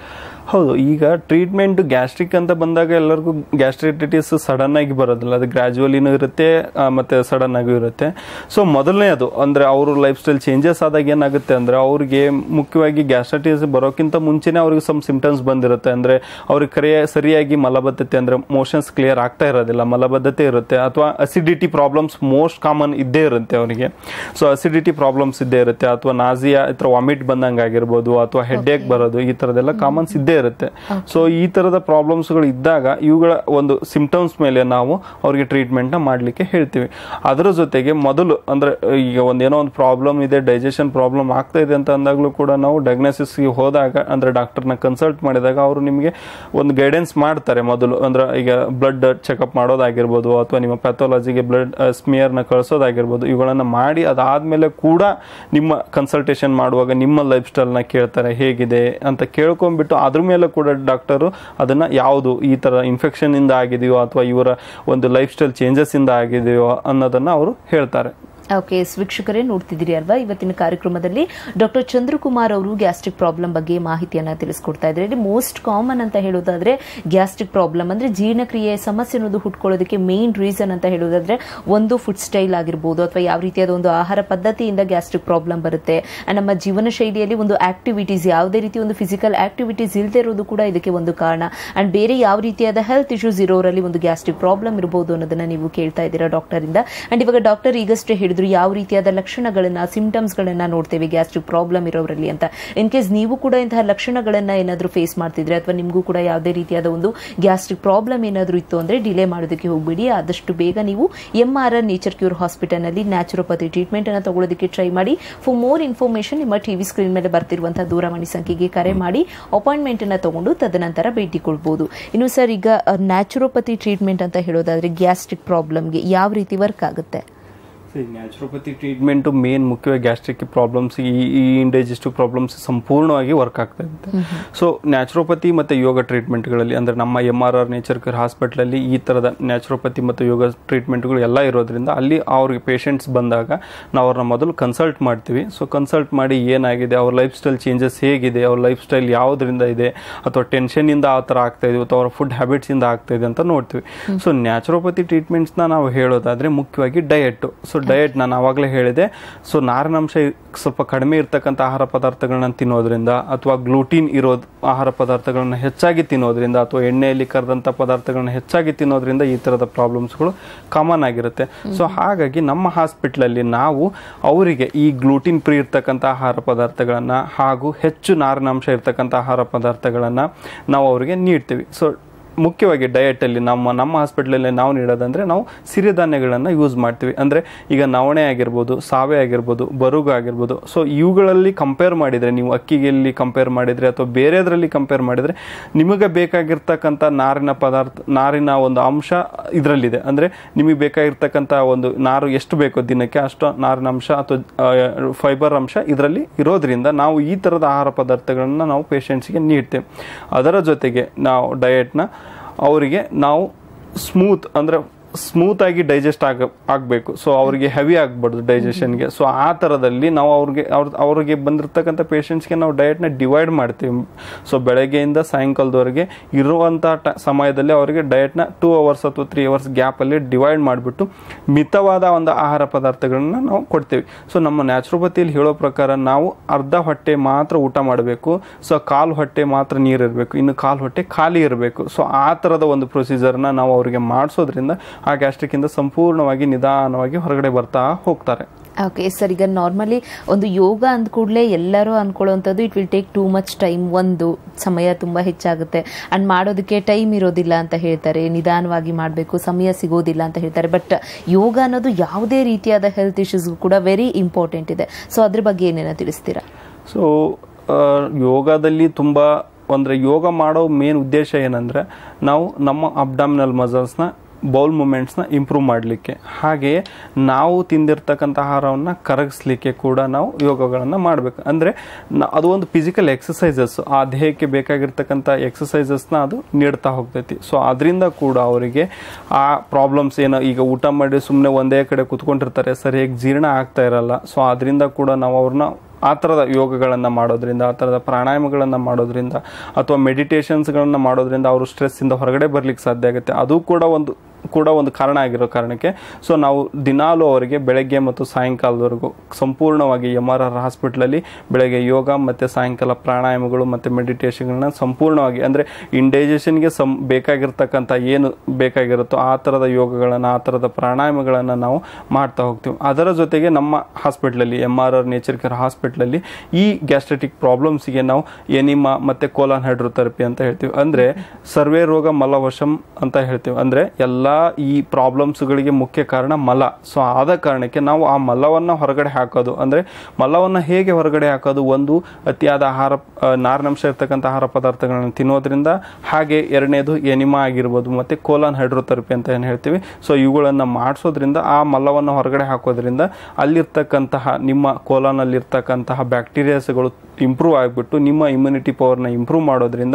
ಹೌದು, ಈಗ ಟ್ರೀಟ್ಮೆಂಟ್ ಗ್ಯಾಸ್ಟ್ರಿಕ್ ಅಂತ ಬಂದಾಗ ಎಲ್ಲರಿಗೂ ಗ್ಯಾಸ್ಟ್ರೈಟಿಸ್ ಸಡನ್ ಆಗಿ ಬರೋದಿಲ್ಲ, ಅದು ಗ್ರಾಜುವಲಿನೂ ಇರುತ್ತೆ ಮತ್ತೆ ಸಡನ್ ಆಗಿ ಇರುತ್ತೆ. ಸೊ ಮೊದಲನೇ ಅದು ಅಂದ್ರೆ ಅವರು ಲೈಫ್ ಸ್ಟೈಲ್ ಚೇಂಜಸ್ ಆದಾಗ ಏನಾಗುತ್ತೆ ಅಂದ್ರೆ ಅವ್ರಿಗೆ ಮುಖ್ಯವಾಗಿ ಗ್ಯಾಸ್ಟ್ರೈಟಿಸ್ ಬರೋಕ್ಕಿಂತ ಮುಂಚೆನೆ ಅವ್ರಿಗೆ ಸಮ್ ಸಿಂಪ್ಟಮ್ಸ್ ಬಂದಿರುತ್ತೆ. ಅಂದ್ರೆ ಅವ್ರಿಗೆ ಕರೆ ಸರಿಯಾಗಿ ಮಲಬದ್ಧತೆ ಅಂದ್ರೆ ಮೋಷನ್ಸ್ ಕ್ಲಿಯರ್ ಆಗ್ತಾ ಇರೋದಿಲ್ಲ, ಮಲಬದ್ಧತೆ ಇರುತ್ತೆ, ಅಥವಾ ಅಸಿಡಿಟಿ ಪ್ರಾಬ್ಲಮ್ಸ್ ಮೋಸ್ಟ್ ಕಾಮನ್ ಇದ್ದೇ ಇರುತ್ತೆ ಅವರಿಗೆ. ಸೊ ಅಸಿಡಿಟಿ ಪ್ರಾಬ್ಲಮ್ಸ್ ಇದ್ದೇ ಇರುತ್ತೆ, ಅಥವಾ ನಾಸಿಯಾ ಈ ತರ ವಾಮಿಟ್ ಬಂದಂಗೆ ಆಗಿರ್ಬೋದು, ಅಥವಾ ಹೆಡ್ ಏಕ್ ಬರೋದು, ಈ ತರದೆಲ್ಲ ಕಾಮನ್ಸ್ ಇದ್ದೇ ಇರುತ್ತೆ. ಸೊ ಈ ತರದ ಪ್ರಾಬ್ಲಮ್ಸ್ ಗಳು ಇದ್ದಾಗ ಇವುಗಳ ಒಂದು ಸಿಂಪ್ಟಮ್ಸ್ ಮೇಲೆ ನಾವು ಅವ್ರಿಗೆ ಟ್ರೀಟ್ಮೆಂಟ್ ನ ಮಾಡ್ಲಿಕ್ಕೆ ಹೇಳ್ತೀವಿ. ಅದರ ಜೊತೆಗೆ ಮೊದಲು ಅಂದ್ರೆ ಈಗ ಒಂದೇನೋ ಒಂದು ಪ್ರಾಬ್ಲಮ್ ಇದೆ, ಡೈಜೆಷನ್ ಪ್ರಾಬ್ಲಮ್ ಆಗ್ತಾ ಇದೆ ಅಂತ ಅಂದಾಗ್ಲೂ ಕೂಡ ನಾವು ಡಯಾಗ್ನೋಸಿಸ್ ಗೆ ಹೋದಾಗ ಅಂದ್ರೆ ಡಾಕ್ಟರ್ನ ಕನ್ಸಲ್ಟ್ ಮಾಡಿದಾಗ ಅವರು ನಿಮಗೆ ಒಂದು ಗೈಡೆನ್ಸ್ ಮಾಡ್ತಾರೆ. ಮೊದಲು ಅಂದ್ರೆ ಈಗ ಬ್ಲಡ್ ಚೆಕ್ಅಪ್ ಮಾಡೋದಾಗಿರ್ಬೋದು, ಅಥವಾ ನಿಮ್ಮ ಪ್ಯಾಥಾಲಜಿಗೆ ಬ್ಲಡ್ ಸ್ಮಿಯರ್ ನ ಕಳಿಸೋದಾಗಿರ್ಬೋದು, ಇವುಗಳನ್ನ ಮಾಡಿ ಅದಾದ್ಮೇಲೆ ಕೂಡ ನಿಮ್ಮ ಕನ್ಸಲ್ಟೇಷನ್ ಮಾಡುವಾಗ ನಿಮ್ಮ ಲೈಫ್ ಸ್ಟೈಲ್ ನ ಕೇಳ್ತಾರೆ ಹೇಗಿದೆ ಅಂತ ಕೇಳ್ಕೊಂಡ್ಬಿಟ್ಟು ಅದ್ರ ಮೇಲೆ ಕೂಡ ಡಾಕ್ಟರು ಅದನ್ನ ಯಾವುದು ಈ ತರ ಇನ್ಫೆಕ್ಷನ್ ಇಂದ ಆಗಿದೆಯೋ ಅಥವಾ ಇವರ ಒಂದು ಲೈಫ್ ಸ್ಟೈಲ್ ಚೇಂಜಸ್ ಇಂದ ಆಗಿದೆಯೋ ಅನ್ನೋದನ್ನ ಅವರು ಹೇಳ್ತಾರೆ. ಓಕೆ, ವೀಕ್ಷಕರೇ ನೋಡ್ತಿದ್ದೀರಿ ಅಲ್ವಾ, ಇವತ್ತಿನ ಕಾರ್ಯಕ್ರಮದಲ್ಲಿ ಡಾಕ್ಟರ್ ಚಂದ್ರಕುಮಾರ್ ಅವರು ಗ್ಯಾಸ್ಟ್ರಿಕ್ ಪ್ರಾಬ್ಲಮ್ ಬಗ್ಗೆ ಮಾಹಿತಿಯನ್ನ ತಿಳಿಸ್ಕೊಡ್ತಾ ಇದ್ದಾರೆ. ಇಲ್ಲಿ ಮೋಸ್ಟ್ ಕಾಮನ್ ಅಂತ ಹೇಳೋದಾದ್ರೆ ಗ್ಯಾಸ್ಟ್ರಿಕ್ ಪ್ರಾಬ್ಲಮ್ ಅಂದ್ರೆ ಜೀರ್ಣಕ್ರಿಯೆ ಸಮಸ್ಯೆ ಅನ್ನೋದು ಹುಟ್ಕೊಳ್ಳೋದಕ್ಕೆ ಮೇನ್ ರೀಸನ್ ಅಂತ ಹೇಳೋದಾದ್ರೆ ಒಂದು ಫುಡ್ ಸ್ಟೈಲ್ ಆಗಿರ್ಬೋದು, ಅಥವಾ ಯಾವ ರೀತಿಯಾದ ಒಂದು ಆಹಾರ ಪದ್ಧತಿಯಿಂದ ಗ್ಯಾಸ್ಟ್ರಿಕ್ ಪ್ರಾಬ್ಲಮ್ ಬರುತ್ತೆ. ನಮ್ಮ ಜೀವನ ಶೈಲಿಯಲ್ಲಿ ಒಂದು ಆಕ್ಟಿವಿಟೀಸ್, ಯಾವುದೇ ರೀತಿ ಒಂದು ಫಿಸಿಕಲ್ ಆಕ್ಟಿವಿಟೀಸ್ ಇಲ್ಲದೆ ಇರೋದು ಕೂಡ ಇದಕ್ಕೆ ಒಂದು ಕಾರಣ. ಅಂಡ್ ಬೇರೆ ಯಾವ ರೀತಿಯಾದ ಹೆಲ್ತ್ ಇಶ್ಯೂಸ್ ಇರೋರಲ್ಲಿ ಒಂದು ಗ್ಯಾಸ್ಟ್ರಿಕ್ ಪ್ರಾಬ್ಲಮ್ ಇರಬಹುದು ಅನ್ನೋದನ್ನ ನೀವು ಕೇಳ್ತಾ ಇದ್ದೀರಾ ಡಾಕ್ಟರ್ ಇಂದ. ಅಂಡ್ ಇವಾಗ ಡಾಕ್ಟರ್ ಈಗಷ್ಟೇ ಹೇಳಿದ್ರು ಯಾವ ರೀತಿಯಾದ ಲಕ್ಷಣಗಳನ್ನ ಸಿಂಪ್ಟಮ್ಸ್ ಗಳನ್ನ ನೋಡ್ತೇವೆ ಗ್ಯಾಸ್ಟ್ರಿಕ್ ಪ್ರಾಬ್ಲಮ್ ಇರೋರಲ್ಲಿ ಅಂತ. ಇನ್ ಕೇಸ್ ನೀವು ಕೂಡ ಇಂತಹ ಲಕ್ಷಣಗಳನ್ನ ಏನಾದ್ರೂ ಫೇಸ್ ಮಾಡ್ತಿದ್ರೆ, ಅಥವಾ ನಿಮಗೂ ಕೂಡ ಯಾವುದೇ ರೀತಿಯಾದ ಒಂದು ಗ್ಯಾಸ್ಟ್ರಿಕ್ ಪ್ರಾಬ್ಲಮ್ ಏನಾದ್ರೂ ಇತ್ತು ಅಂದ್ರೆ ಡಿಲೇ ಮಾಡೋದಕ್ಕೆ ಹೋಗ್ಬಿಡಿ. ಆದಷ್ಟು ಬೇಗ ನೀವು M R R nature cure hospital ನಲ್ಲಿ ನ್ಯಾಚುರೋಪತಿ ಟ್ರೀಟ್ಮೆಂಟ್ ಅನ್ನ ತಗೊಳ್ಳೋದಕ್ಕೆ ಟ್ರೈ ಮಾಡಿ. ಫಾರ್ ಮೋರ್ ಇನ್ಫಾರ್ಮೇಶನ್ ನಿಮ್ಮ ಟಿವಿ ಸ್ಕ್ರೀನ್ ಮೇಲೆ ಬರ್ತಿರುವಂತಹ ದೂರವಾಣಿ ಸಂಖ್ಯೆಗೆ ಕರೆ ಮಾಡಿ ಅಪಾಯಿಂಟ್ಮೆಂಟ್ ಅನ್ನ ತಗೊಂಡು ತದನಂತರ ಭೇಟಿ ಕೊಡಬಹುದು. ಇನ್ನು ಸರ್, ಈಗ ನ್ಯಾಚುರೋಪತಿ ಟ್ರೀಟ್ಮೆಂಟ್ ಅಂತ ಹೇಳೋದಾದ್ರೆ ಗ್ಯಾಸ್ಟ್ರಿಕ್ ಪ್ರಾಬ್ಲಮ್ಗೆ ಯಾವ ರೀತಿ ವರ್ಕ್ ಆಗುತ್ತೆ? ನ್ಯಾಚುರೋಪತಿ ಟ್ರೀಟ್ಮೆಂಟ್ ಮೇನ್ ಮುಖ್ಯವಾಗಿ ಗ್ಯಾಸ್ಟ್ರಿಕ್ ಪ್ರಾಬ್ಲಮ್ಸ್, ಈ ಇಂಡೈಜೆಸ್ಟಿವ್ ಪ್ರಾಬ್ಲಮ್ಸ್ ಸಂಪೂರ್ಣವಾಗಿ ವರ್ಕ್ ಆಗ್ತಾ ಇರುತ್ತೆ. ಸೊ ನ್ಯಾಚುರೋಪತಿ ಮತ್ತು ಯೋಗ ಟ್ರೀಟ್ಮೆಂಟ್ಗಳಲ್ಲಿ ಅಂದರೆ ನಮ್ಮ M R R nature care ಹಾಸ್ಪಿಟಲಲ್ಲಿ ಈ ಥರದ ನ್ಯಾಚುರೋಪತಿ ಮತ್ತು ಯೋಗ ಟ್ರೀಟ್ಮೆಂಟ್ಗಳು ಎಲ್ಲ ಇರೋದ್ರಿಂದ ಅಲ್ಲಿ ಅವ್ರಿಗೆ ಪೇಷಂಟ್ಸ್ ಬಂದಾಗ ನಾವು ಅವ್ರನ್ನ ಮೊದಲು ಕನ್ಸಲ್ಟ್ ಮಾಡ್ತೀವಿ. ಸೊ ಕನ್ಸಲ್ಟ್ ಮಾಡಿ ಏನಾಗಿದೆ, ಅವ್ರ ಲೈಫ್ ಸ್ಟೈಲ್ ಚೇಂಜಸ್ ಹೇಗಿದೆ, ಅವ್ರ ಲೈಫ್ ಸ್ಟೈಲ್ ಯಾವುದರಿಂದ ಇದೆ, ಅಥವಾ ಟೆನ್ಷನಿಂದ ಆ ಥರ ಆಗ್ತಾ ಇದೆ, ಅಥವಾ ಅವ್ರ ಫುಡ್ ಹ್ಯಾಬಿಟ್ಸಿಂದ ಆಗ್ತಾ ಇದೆ ಅಂತ ನೋಡ್ತೀವಿ. ಸೊ ನ್ಯಾಚುರೋಪತಿ ಟ್ರೀಟ್ಮೆಂಟ್ಸ್ನ ನಾವು ಹೇಳೋದಾದರೆ ಮುಖ್ಯವಾಗಿ ಡಯೆಟ್ಟು. ಸೊ ಡಯಟ್ ನಾನು ಆವಾಗಲೇ ಹೇಳಿದೆ. ಸೊ ನಾರಿನಾಂಶ ಸ್ವಲ್ಪ ಕಡಿಮೆ ಇರ್ತಕ್ಕಂಥ ಆಹಾರ ಪದಾರ್ಥಗಳನ್ನ ತಿನ್ನೋದ್ರಿಂದ, ಅಥವಾ ಗ್ಲೂಟಿನ್ ಇರೋ ಆಹಾರ ಪದಾರ್ಥಗಳನ್ನ ಹೆಚ್ಚಾಗಿ ತಿನ್ನೋದ್ರಿಂದ, ಅಥವಾ ಎಣ್ಣೆಯಲ್ಲಿ ಕರೆದಂಥ ಪದಾರ್ಥಗಳನ್ನ ಹೆಚ್ಚಾಗಿ ತಿನ್ನೋದ್ರಿಂದ ಈ ಥರದ ಪ್ರಾಬ್ಲಮ್ಸ್ಗಳು ಕಾಮನ್ ಆಗಿರುತ್ತೆ. ಸೊ ಹಾಗಾಗಿ ನಮ್ಮ ಹಾಸ್ಪಿಟ್ಲಲ್ಲಿ ನಾವು ಅವರಿಗೆ ಈ ಗ್ಲೂಟಿನ್ ಫ್ರೀ ಇರ್ತಕ್ಕಂಥ ಆಹಾರ ಪದಾರ್ಥಗಳನ್ನು ಹಾಗೂ ಹೆಚ್ಚು ನಾರಿನಾಂಶ ಇರ್ತಕ್ಕಂಥ ಆಹಾರ ಪದಾರ್ಥಗಳನ್ನು ನಾವು ಅವರಿಗೆ ನೀಡ್ತೀವಿ. ಸೊ ಮುಖ್ಯವಾಗಿ ಡಯಟಲ್ಲಿ ನಮ್ಮ ನಮ್ಮ ಹಾಸ್ಪಿಟ್ಲಲ್ಲಿ ನಾವು ನೀಡೋದಂದರೆ ನಾವು ಸಿರಿಧಾನ್ಯಗಳನ್ನು ಯೂಸ್ ಮಾಡ್ತೀವಿ. ಅಂದರೆ ಈಗ ನವಣೆ ಆಗಿರ್ಬೋದು, ಸಾವೆ ಆಗಿರ್ಬೋದು, ಬರುಗು ಆಗಿರ್ಬೋದು. ಸೊ ಇವುಗಳಲ್ಲಿ ಕಂಪೇರ್ ಮಾಡಿದರೆ, ನೀವು ಅಕ್ಕಿಗೆಲ್ಲಿ ಕಂಪೇರ್ ಮಾಡಿದರೆ ಅಥವಾ ಬೇರೆದರಲ್ಲಿ ಕಂಪೇರ್ ಮಾಡಿದರೆ ನಿಮಗೆ ಬೇಕಾಗಿರ್ತಕ್ಕಂಥ ನಾರಿನ ಪದಾರ್ಥ, ನಾರಿನ ಒಂದು ಅಂಶ ಇದರಲ್ಲಿದೆ. ಅಂದರೆ ನಿಮಗೆ ಬೇಕಾಗಿರ್ತಕ್ಕಂಥ ಒಂದು ನಾರು ಎಷ್ಟು ಬೇಕೋ ದಿನಕ್ಕೆ ಅಷ್ಟು ನಾರಿನ ಅಂಶ ಅಥವಾ ಫೈಬರ್ ಅಂಶ ಇದರಲ್ಲಿ ಇರೋದ್ರಿಂದ ನಾವು ಈ ಥರದ ಆಹಾರ ಪದಾರ್ಥಗಳನ್ನು ನಾವು ಪೇಷಂಟ್ಸ್ಗೆ ನೀಡ್ತೇವೆ. ಅದರ ಜೊತೆಗೆ ನಾವು ಡಯಟ್ನ ಅವರಿಗೆ ನಾವು ಸ್ಮೂತ್ ಅಂದರೆ ಸ್ಮೂತ್ ಆಗಿ ಡೈಜೆಸ್ಟ್ ಆಗ ಆಗಬೇಕು. ಸೊ ಅವರಿಗೆ ಹೆವಿ ಆಗಬಾರ್ದು ಡೈಜೆಷನ್ಗೆ. ಸೊ ಆ ಥರದಲ್ಲಿ ನಾವು ಅವ್ರಿಗೆ ಅವ್ರ ಅವ್ರಿಗೆ ಬಂದಿರತಕ್ಕಂಥ ಪೇಷಂಟ್ಸ್ಗೆ ನಾವು ಡಯಟ್ನ ಡಿವೈಡ್ ಮಾಡ್ತೀವಿ. ಸೊ ಬೆಳಗ್ಗೆಯಿಂದ ಸಾಯಂಕಾಲದವರೆಗೆ ಇರುವಂಥ ಟ ಸಮಯದಲ್ಲಿ ಅವರಿಗೆ ಡಯಟ್ನ ಟೂ ಅವರ್ಸ್ ಅಥವಾ ತ್ರೀ ಅವರ್ಸ್ ಗ್ಯಾಪಲ್ಲಿ ಡಿವೈಡ್ ಮಾಡಿಬಿಟ್ಟು ಮಿತವಾದ ಒಂದು ಆಹಾರ ಪದಾರ್ಥಗಳನ್ನ ನಾವು ಕೊಡ್ತೀವಿ. ಸೊ ನಮ್ಮ ನ್ಯಾಚುರೋಪತಿಯಲ್ಲಿ ಹೇಳೋ ಪ್ರಕಾರ ನಾವು ಅರ್ಧ ಹೊಟ್ಟೆ ಮಾತ್ರ ಊಟ ಮಾಡಬೇಕು. ಸೊ ಕಾಲು ಹೊಟ್ಟೆ ಮಾತ್ರ ನೀರು ಇರಬೇಕು, ಇನ್ನು ಕಾಲು ಹೊಟ್ಟೆ ಖಾಲಿ ಇರಬೇಕು. ಸೊ ಆ ಥರದ ಒಂದು ಪ್ರೊಸೀಜರ್ನ ನಾವು ಅವರಿಗೆ ಮಾಡಿಸೋದ್ರಿಂದ ಆ ಗ್ಯಾಸ್ಟ್ರಿಕ್ ಇಂದ ಸಂಪೂರ್ಣವಾಗಿ ನಿಧಾನವಾಗಿ ಹೊರಗಡೆ ಬರ್ತಾ ಹೋಗ್ತಾರೆ. ಓಕೆ ಸರ್, ಈಗ ನಾರ್ಮಲಿ ಒಂದು ಯೋಗ ಅಂದ ಕೂಡಲೇ ಎಲ್ಲರೂ ಅನ್ಕೊಳ್ಳುವಂಥದ್ದು it will take too much time, ಒಂದು ಸಮಯ ತುಂಬ ಹೆಚ್ಚಾಗುತ್ತೆ ಅಂಡ್ ಮಾಡೋದಕ್ಕೆ ಟೈಮ್ ಇರೋದಿಲ್ಲ ಅಂತ ಹೇಳ್ತಾರೆ, ನಿಧಾನವಾಗಿ ಮಾಡಬೇಕು, ಸಮಯ ಸಿಗೋದಿಲ್ಲ ಅಂತ ಹೇಳ್ತಾರೆ. ಬಟ್ ಯೋಗ ಅನ್ನೋದು ಯಾವುದೇ ರೀತಿಯಾದ ಹೆಲ್ತ್ ಇಶ್ಯೂಸ್ಗೂ ಕೂಡ ವೆರಿ ಇಂಪಾರ್ಟೆಂಟ್ ಇದೆ. ಸೊ ಅದ್ರ ಬಗ್ಗೆ ಏನೇನ ತಿಳಿಸ್ತೀರಾ? ಸೊ ಯೋಗದಲ್ಲಿ ತುಂಬ ಅಂದರೆ ಯೋಗ ಮಾಡೋ ಮೇನ್ ಉದ್ದೇಶ ಏನಂದರೆ ನಾವು ನಮ್ಮ ಅಬ್ಡಾಮಿನಲ್ ಮಸಲ್ಸ್ನ, ಬೌಲ್ ಮೂಮೆಂಟ್ಸ್ನ ಇಂಪ್ರೂವ್ ಮಾಡಲಿಕ್ಕೆ, ಹಾಗೆಯೇ ನಾವು ತಿಂದಿರ್ತಕ್ಕಂಥ ಆಹಾರವನ್ನು ಕರಗಿಸ್ಲಿಕ್ಕೆ ಕೂಡ ನಾವು ಯೋಗಗಳನ್ನು ಮಾಡಬೇಕು. ಅಂದರೆ ಅದು ಒಂದು ಫಿಸಿಕಲ್ ಎಕ್ಸಸೈಸಸ್, ಆ ದೇಹಕ್ಕೆ ಬೇಕಾಗಿರ್ತಕ್ಕಂಥ ಎಕ್ಸಸೈಸಸ್ನ ಅದು ನೀಡ್ತಾ ಹೋಗ್ತೈತಿ. ಸೊ ಅದರಿಂದ ಕೂಡ ಅವರಿಗೆ ಆ ಪ್ರಾಬ್ಲಮ್ಸ್ ಏನೋ, ಈಗ ಊಟ ಮಾಡಿ ಸುಮ್ಮನೆ ಒಂದೇ ಕಡೆ ಕುತ್ಕೊಂಡಿರ್ತಾರೆ, ಸರಿಯಾಗಿ ಜೀರ್ಣ ಆಗ್ತಾ ಇರಲ್ಲ. ಸೊ ಅದರಿಂದ ಕೂಡ ನಾವು ಅವ್ರನ್ನ ಆ ಥರದ ಯೋಗಗಳನ್ನು ಮಾಡೋದ್ರಿಂದ, ಆ ಥರದ ಪ್ರಾಣಾಯಾಮಗಳನ್ನು ಮಾಡೋದ್ರಿಂದ ಅಥವಾ ಮೆಡಿಟೇಷನ್ಸ್ಗಳನ್ನು ಮಾಡೋದ್ರಿಂದ ಅವರು ಸ್ಟ್ರೆಸ್ಸಿಂದ ಹೊರಗಡೆ ಬರಲಿಕ್ಕೆ ಸಾಧ್ಯ ಆಗುತ್ತೆ. ಅದು ಕೂಡ ಒಂದು ಕೂಡ ಒಂದು ಕಾರಣ ಆಗಿರೋ ಕಾರಣಕ್ಕೆ ಸೊ ನಾವು ದಿನಾಲೂ ಅವರಿಗೆ ಬೆಳಗ್ಗೆ ಮತ್ತು ಸಾಯಂಕಾಲದವರೆಗೂ ಸಂಪೂರ್ಣವಾಗಿ ಎಮ್ ಆರ್ ಆರ್ ಹಾಸ್ಪಿಟ್ಲಲ್ಲಿ ಬೆಳಗ್ಗೆ ಯೋಗ ಮತ್ತು ಸಾಯಂಕಾಲ ಪ್ರಾಣಾಯಾಮಗಳು ಮತ್ತು ಮೆಡಿಟೇಷನ್ಗಳನ್ನ ಸಂಪೂರ್ಣವಾಗಿ ಅಂದರೆ ಇಂಡೈಜೆಷನ್ಗೆ ಸಂ ಬೇಕಾಗಿರ್ತಕ್ಕಂಥ ಏನು ಬೇಕಾಗಿರುತ್ತೋ ಆ ಥರದ ಯೋಗಗಳನ್ನು, ಆ ಥರದ ಪ್ರಾಣಾಯಾಮಗಳನ್ನು ನಾವು ಮಾಡ್ತಾ ಹೋಗ್ತೀವಿ. ಅದರ ಜೊತೆಗೆ ನಮ್ಮ ಹಾಸ್ಪಿಟ್ಲಲ್ಲಿ M R R nature care ಹಾಸ್ಪಿಟ್ಲಲ್ಲಿ ಈ ಗ್ಯಾಸ್ಟ್ರಿಟಿಕ್ ಪ್ರಾಬ್ಲಮ್ಸಿಗೆ ನಾವು ಎನಿಮಾ ಮತ್ತು ಕೋಲಾನ್ ಹೈಡ್ರೋಥೆರಪಿ ಅಂತ ಹೇಳ್ತೀವಿ. ಅಂದರೆ ಸರ್ವೇ ರೋಗ ಮಲವಶಂ ಅಂತ ಹೇಳ್ತೀವಿ. ಅಂದರೆ ಎಲ್ಲ ಈ ಪ್ರಾಬ್ಲಮ್ಸ್ಗಳಿಗೆ ಮುಖ್ಯ ಕಾರಣ ಮಲ. ಸೊ ಆದ ಕಾರಣಕ್ಕೆ ನಾವು ಆ ಮಲವನ್ನು ಹೊರಗಡೆ ಹಾಕೋದು, ಅಂದರೆ ಮಲವನ್ನು ಹೇಗೆ ಹೊರಗಡೆ ಹಾಕೋದು, ಒಂದು ಅತಿಯಾದ ಆಹಾರ ನಾರಿನಂಶ ಇರ್ತಕ್ಕಂಥ ಆಹಾರ ಪದಾರ್ಥಗಳನ್ನು ತಿನ್ನೋದ್ರಿಂದ, ಹಾಗೆ ಎರಡನೇದು ಎನಿಮಾ ಆಗಿರ್ಬೋದು ಮತ್ತು ಕೋಲಾನ್ ಹೈಡ್ರೋಥೆರಪಿ ಅಂತ ಏನು ಹೇಳ್ತೀವಿ. ಸೊ ಇವುಗಳನ್ನು ಮಾಡಿಸೋದ್ರಿಂದ ಆ ಮಲವನ್ನು ಹೊರಗಡೆ ಹಾಕೋದ್ರಿಂದ ಅಲ್ಲಿರ್ತಕ್ಕಂತಹ ನಿಮ್ಮ ಕೋಲಾನಲ್ಲಿರ್ತಕ್ಕಂತಹ ಬ್ಯಾಕ್ಟೀರಿಯಾಸ್ಗಳು ಇಂಪ್ರೂವ್ ಆಗಿಬಿಟ್ಟು ನಿಮ್ಮ ಇಮ್ಯುನಿಟಿ ಪವರ್ನ ಇಂಪ್ರೂವ್ ಮಾಡೋದ್ರಿಂದ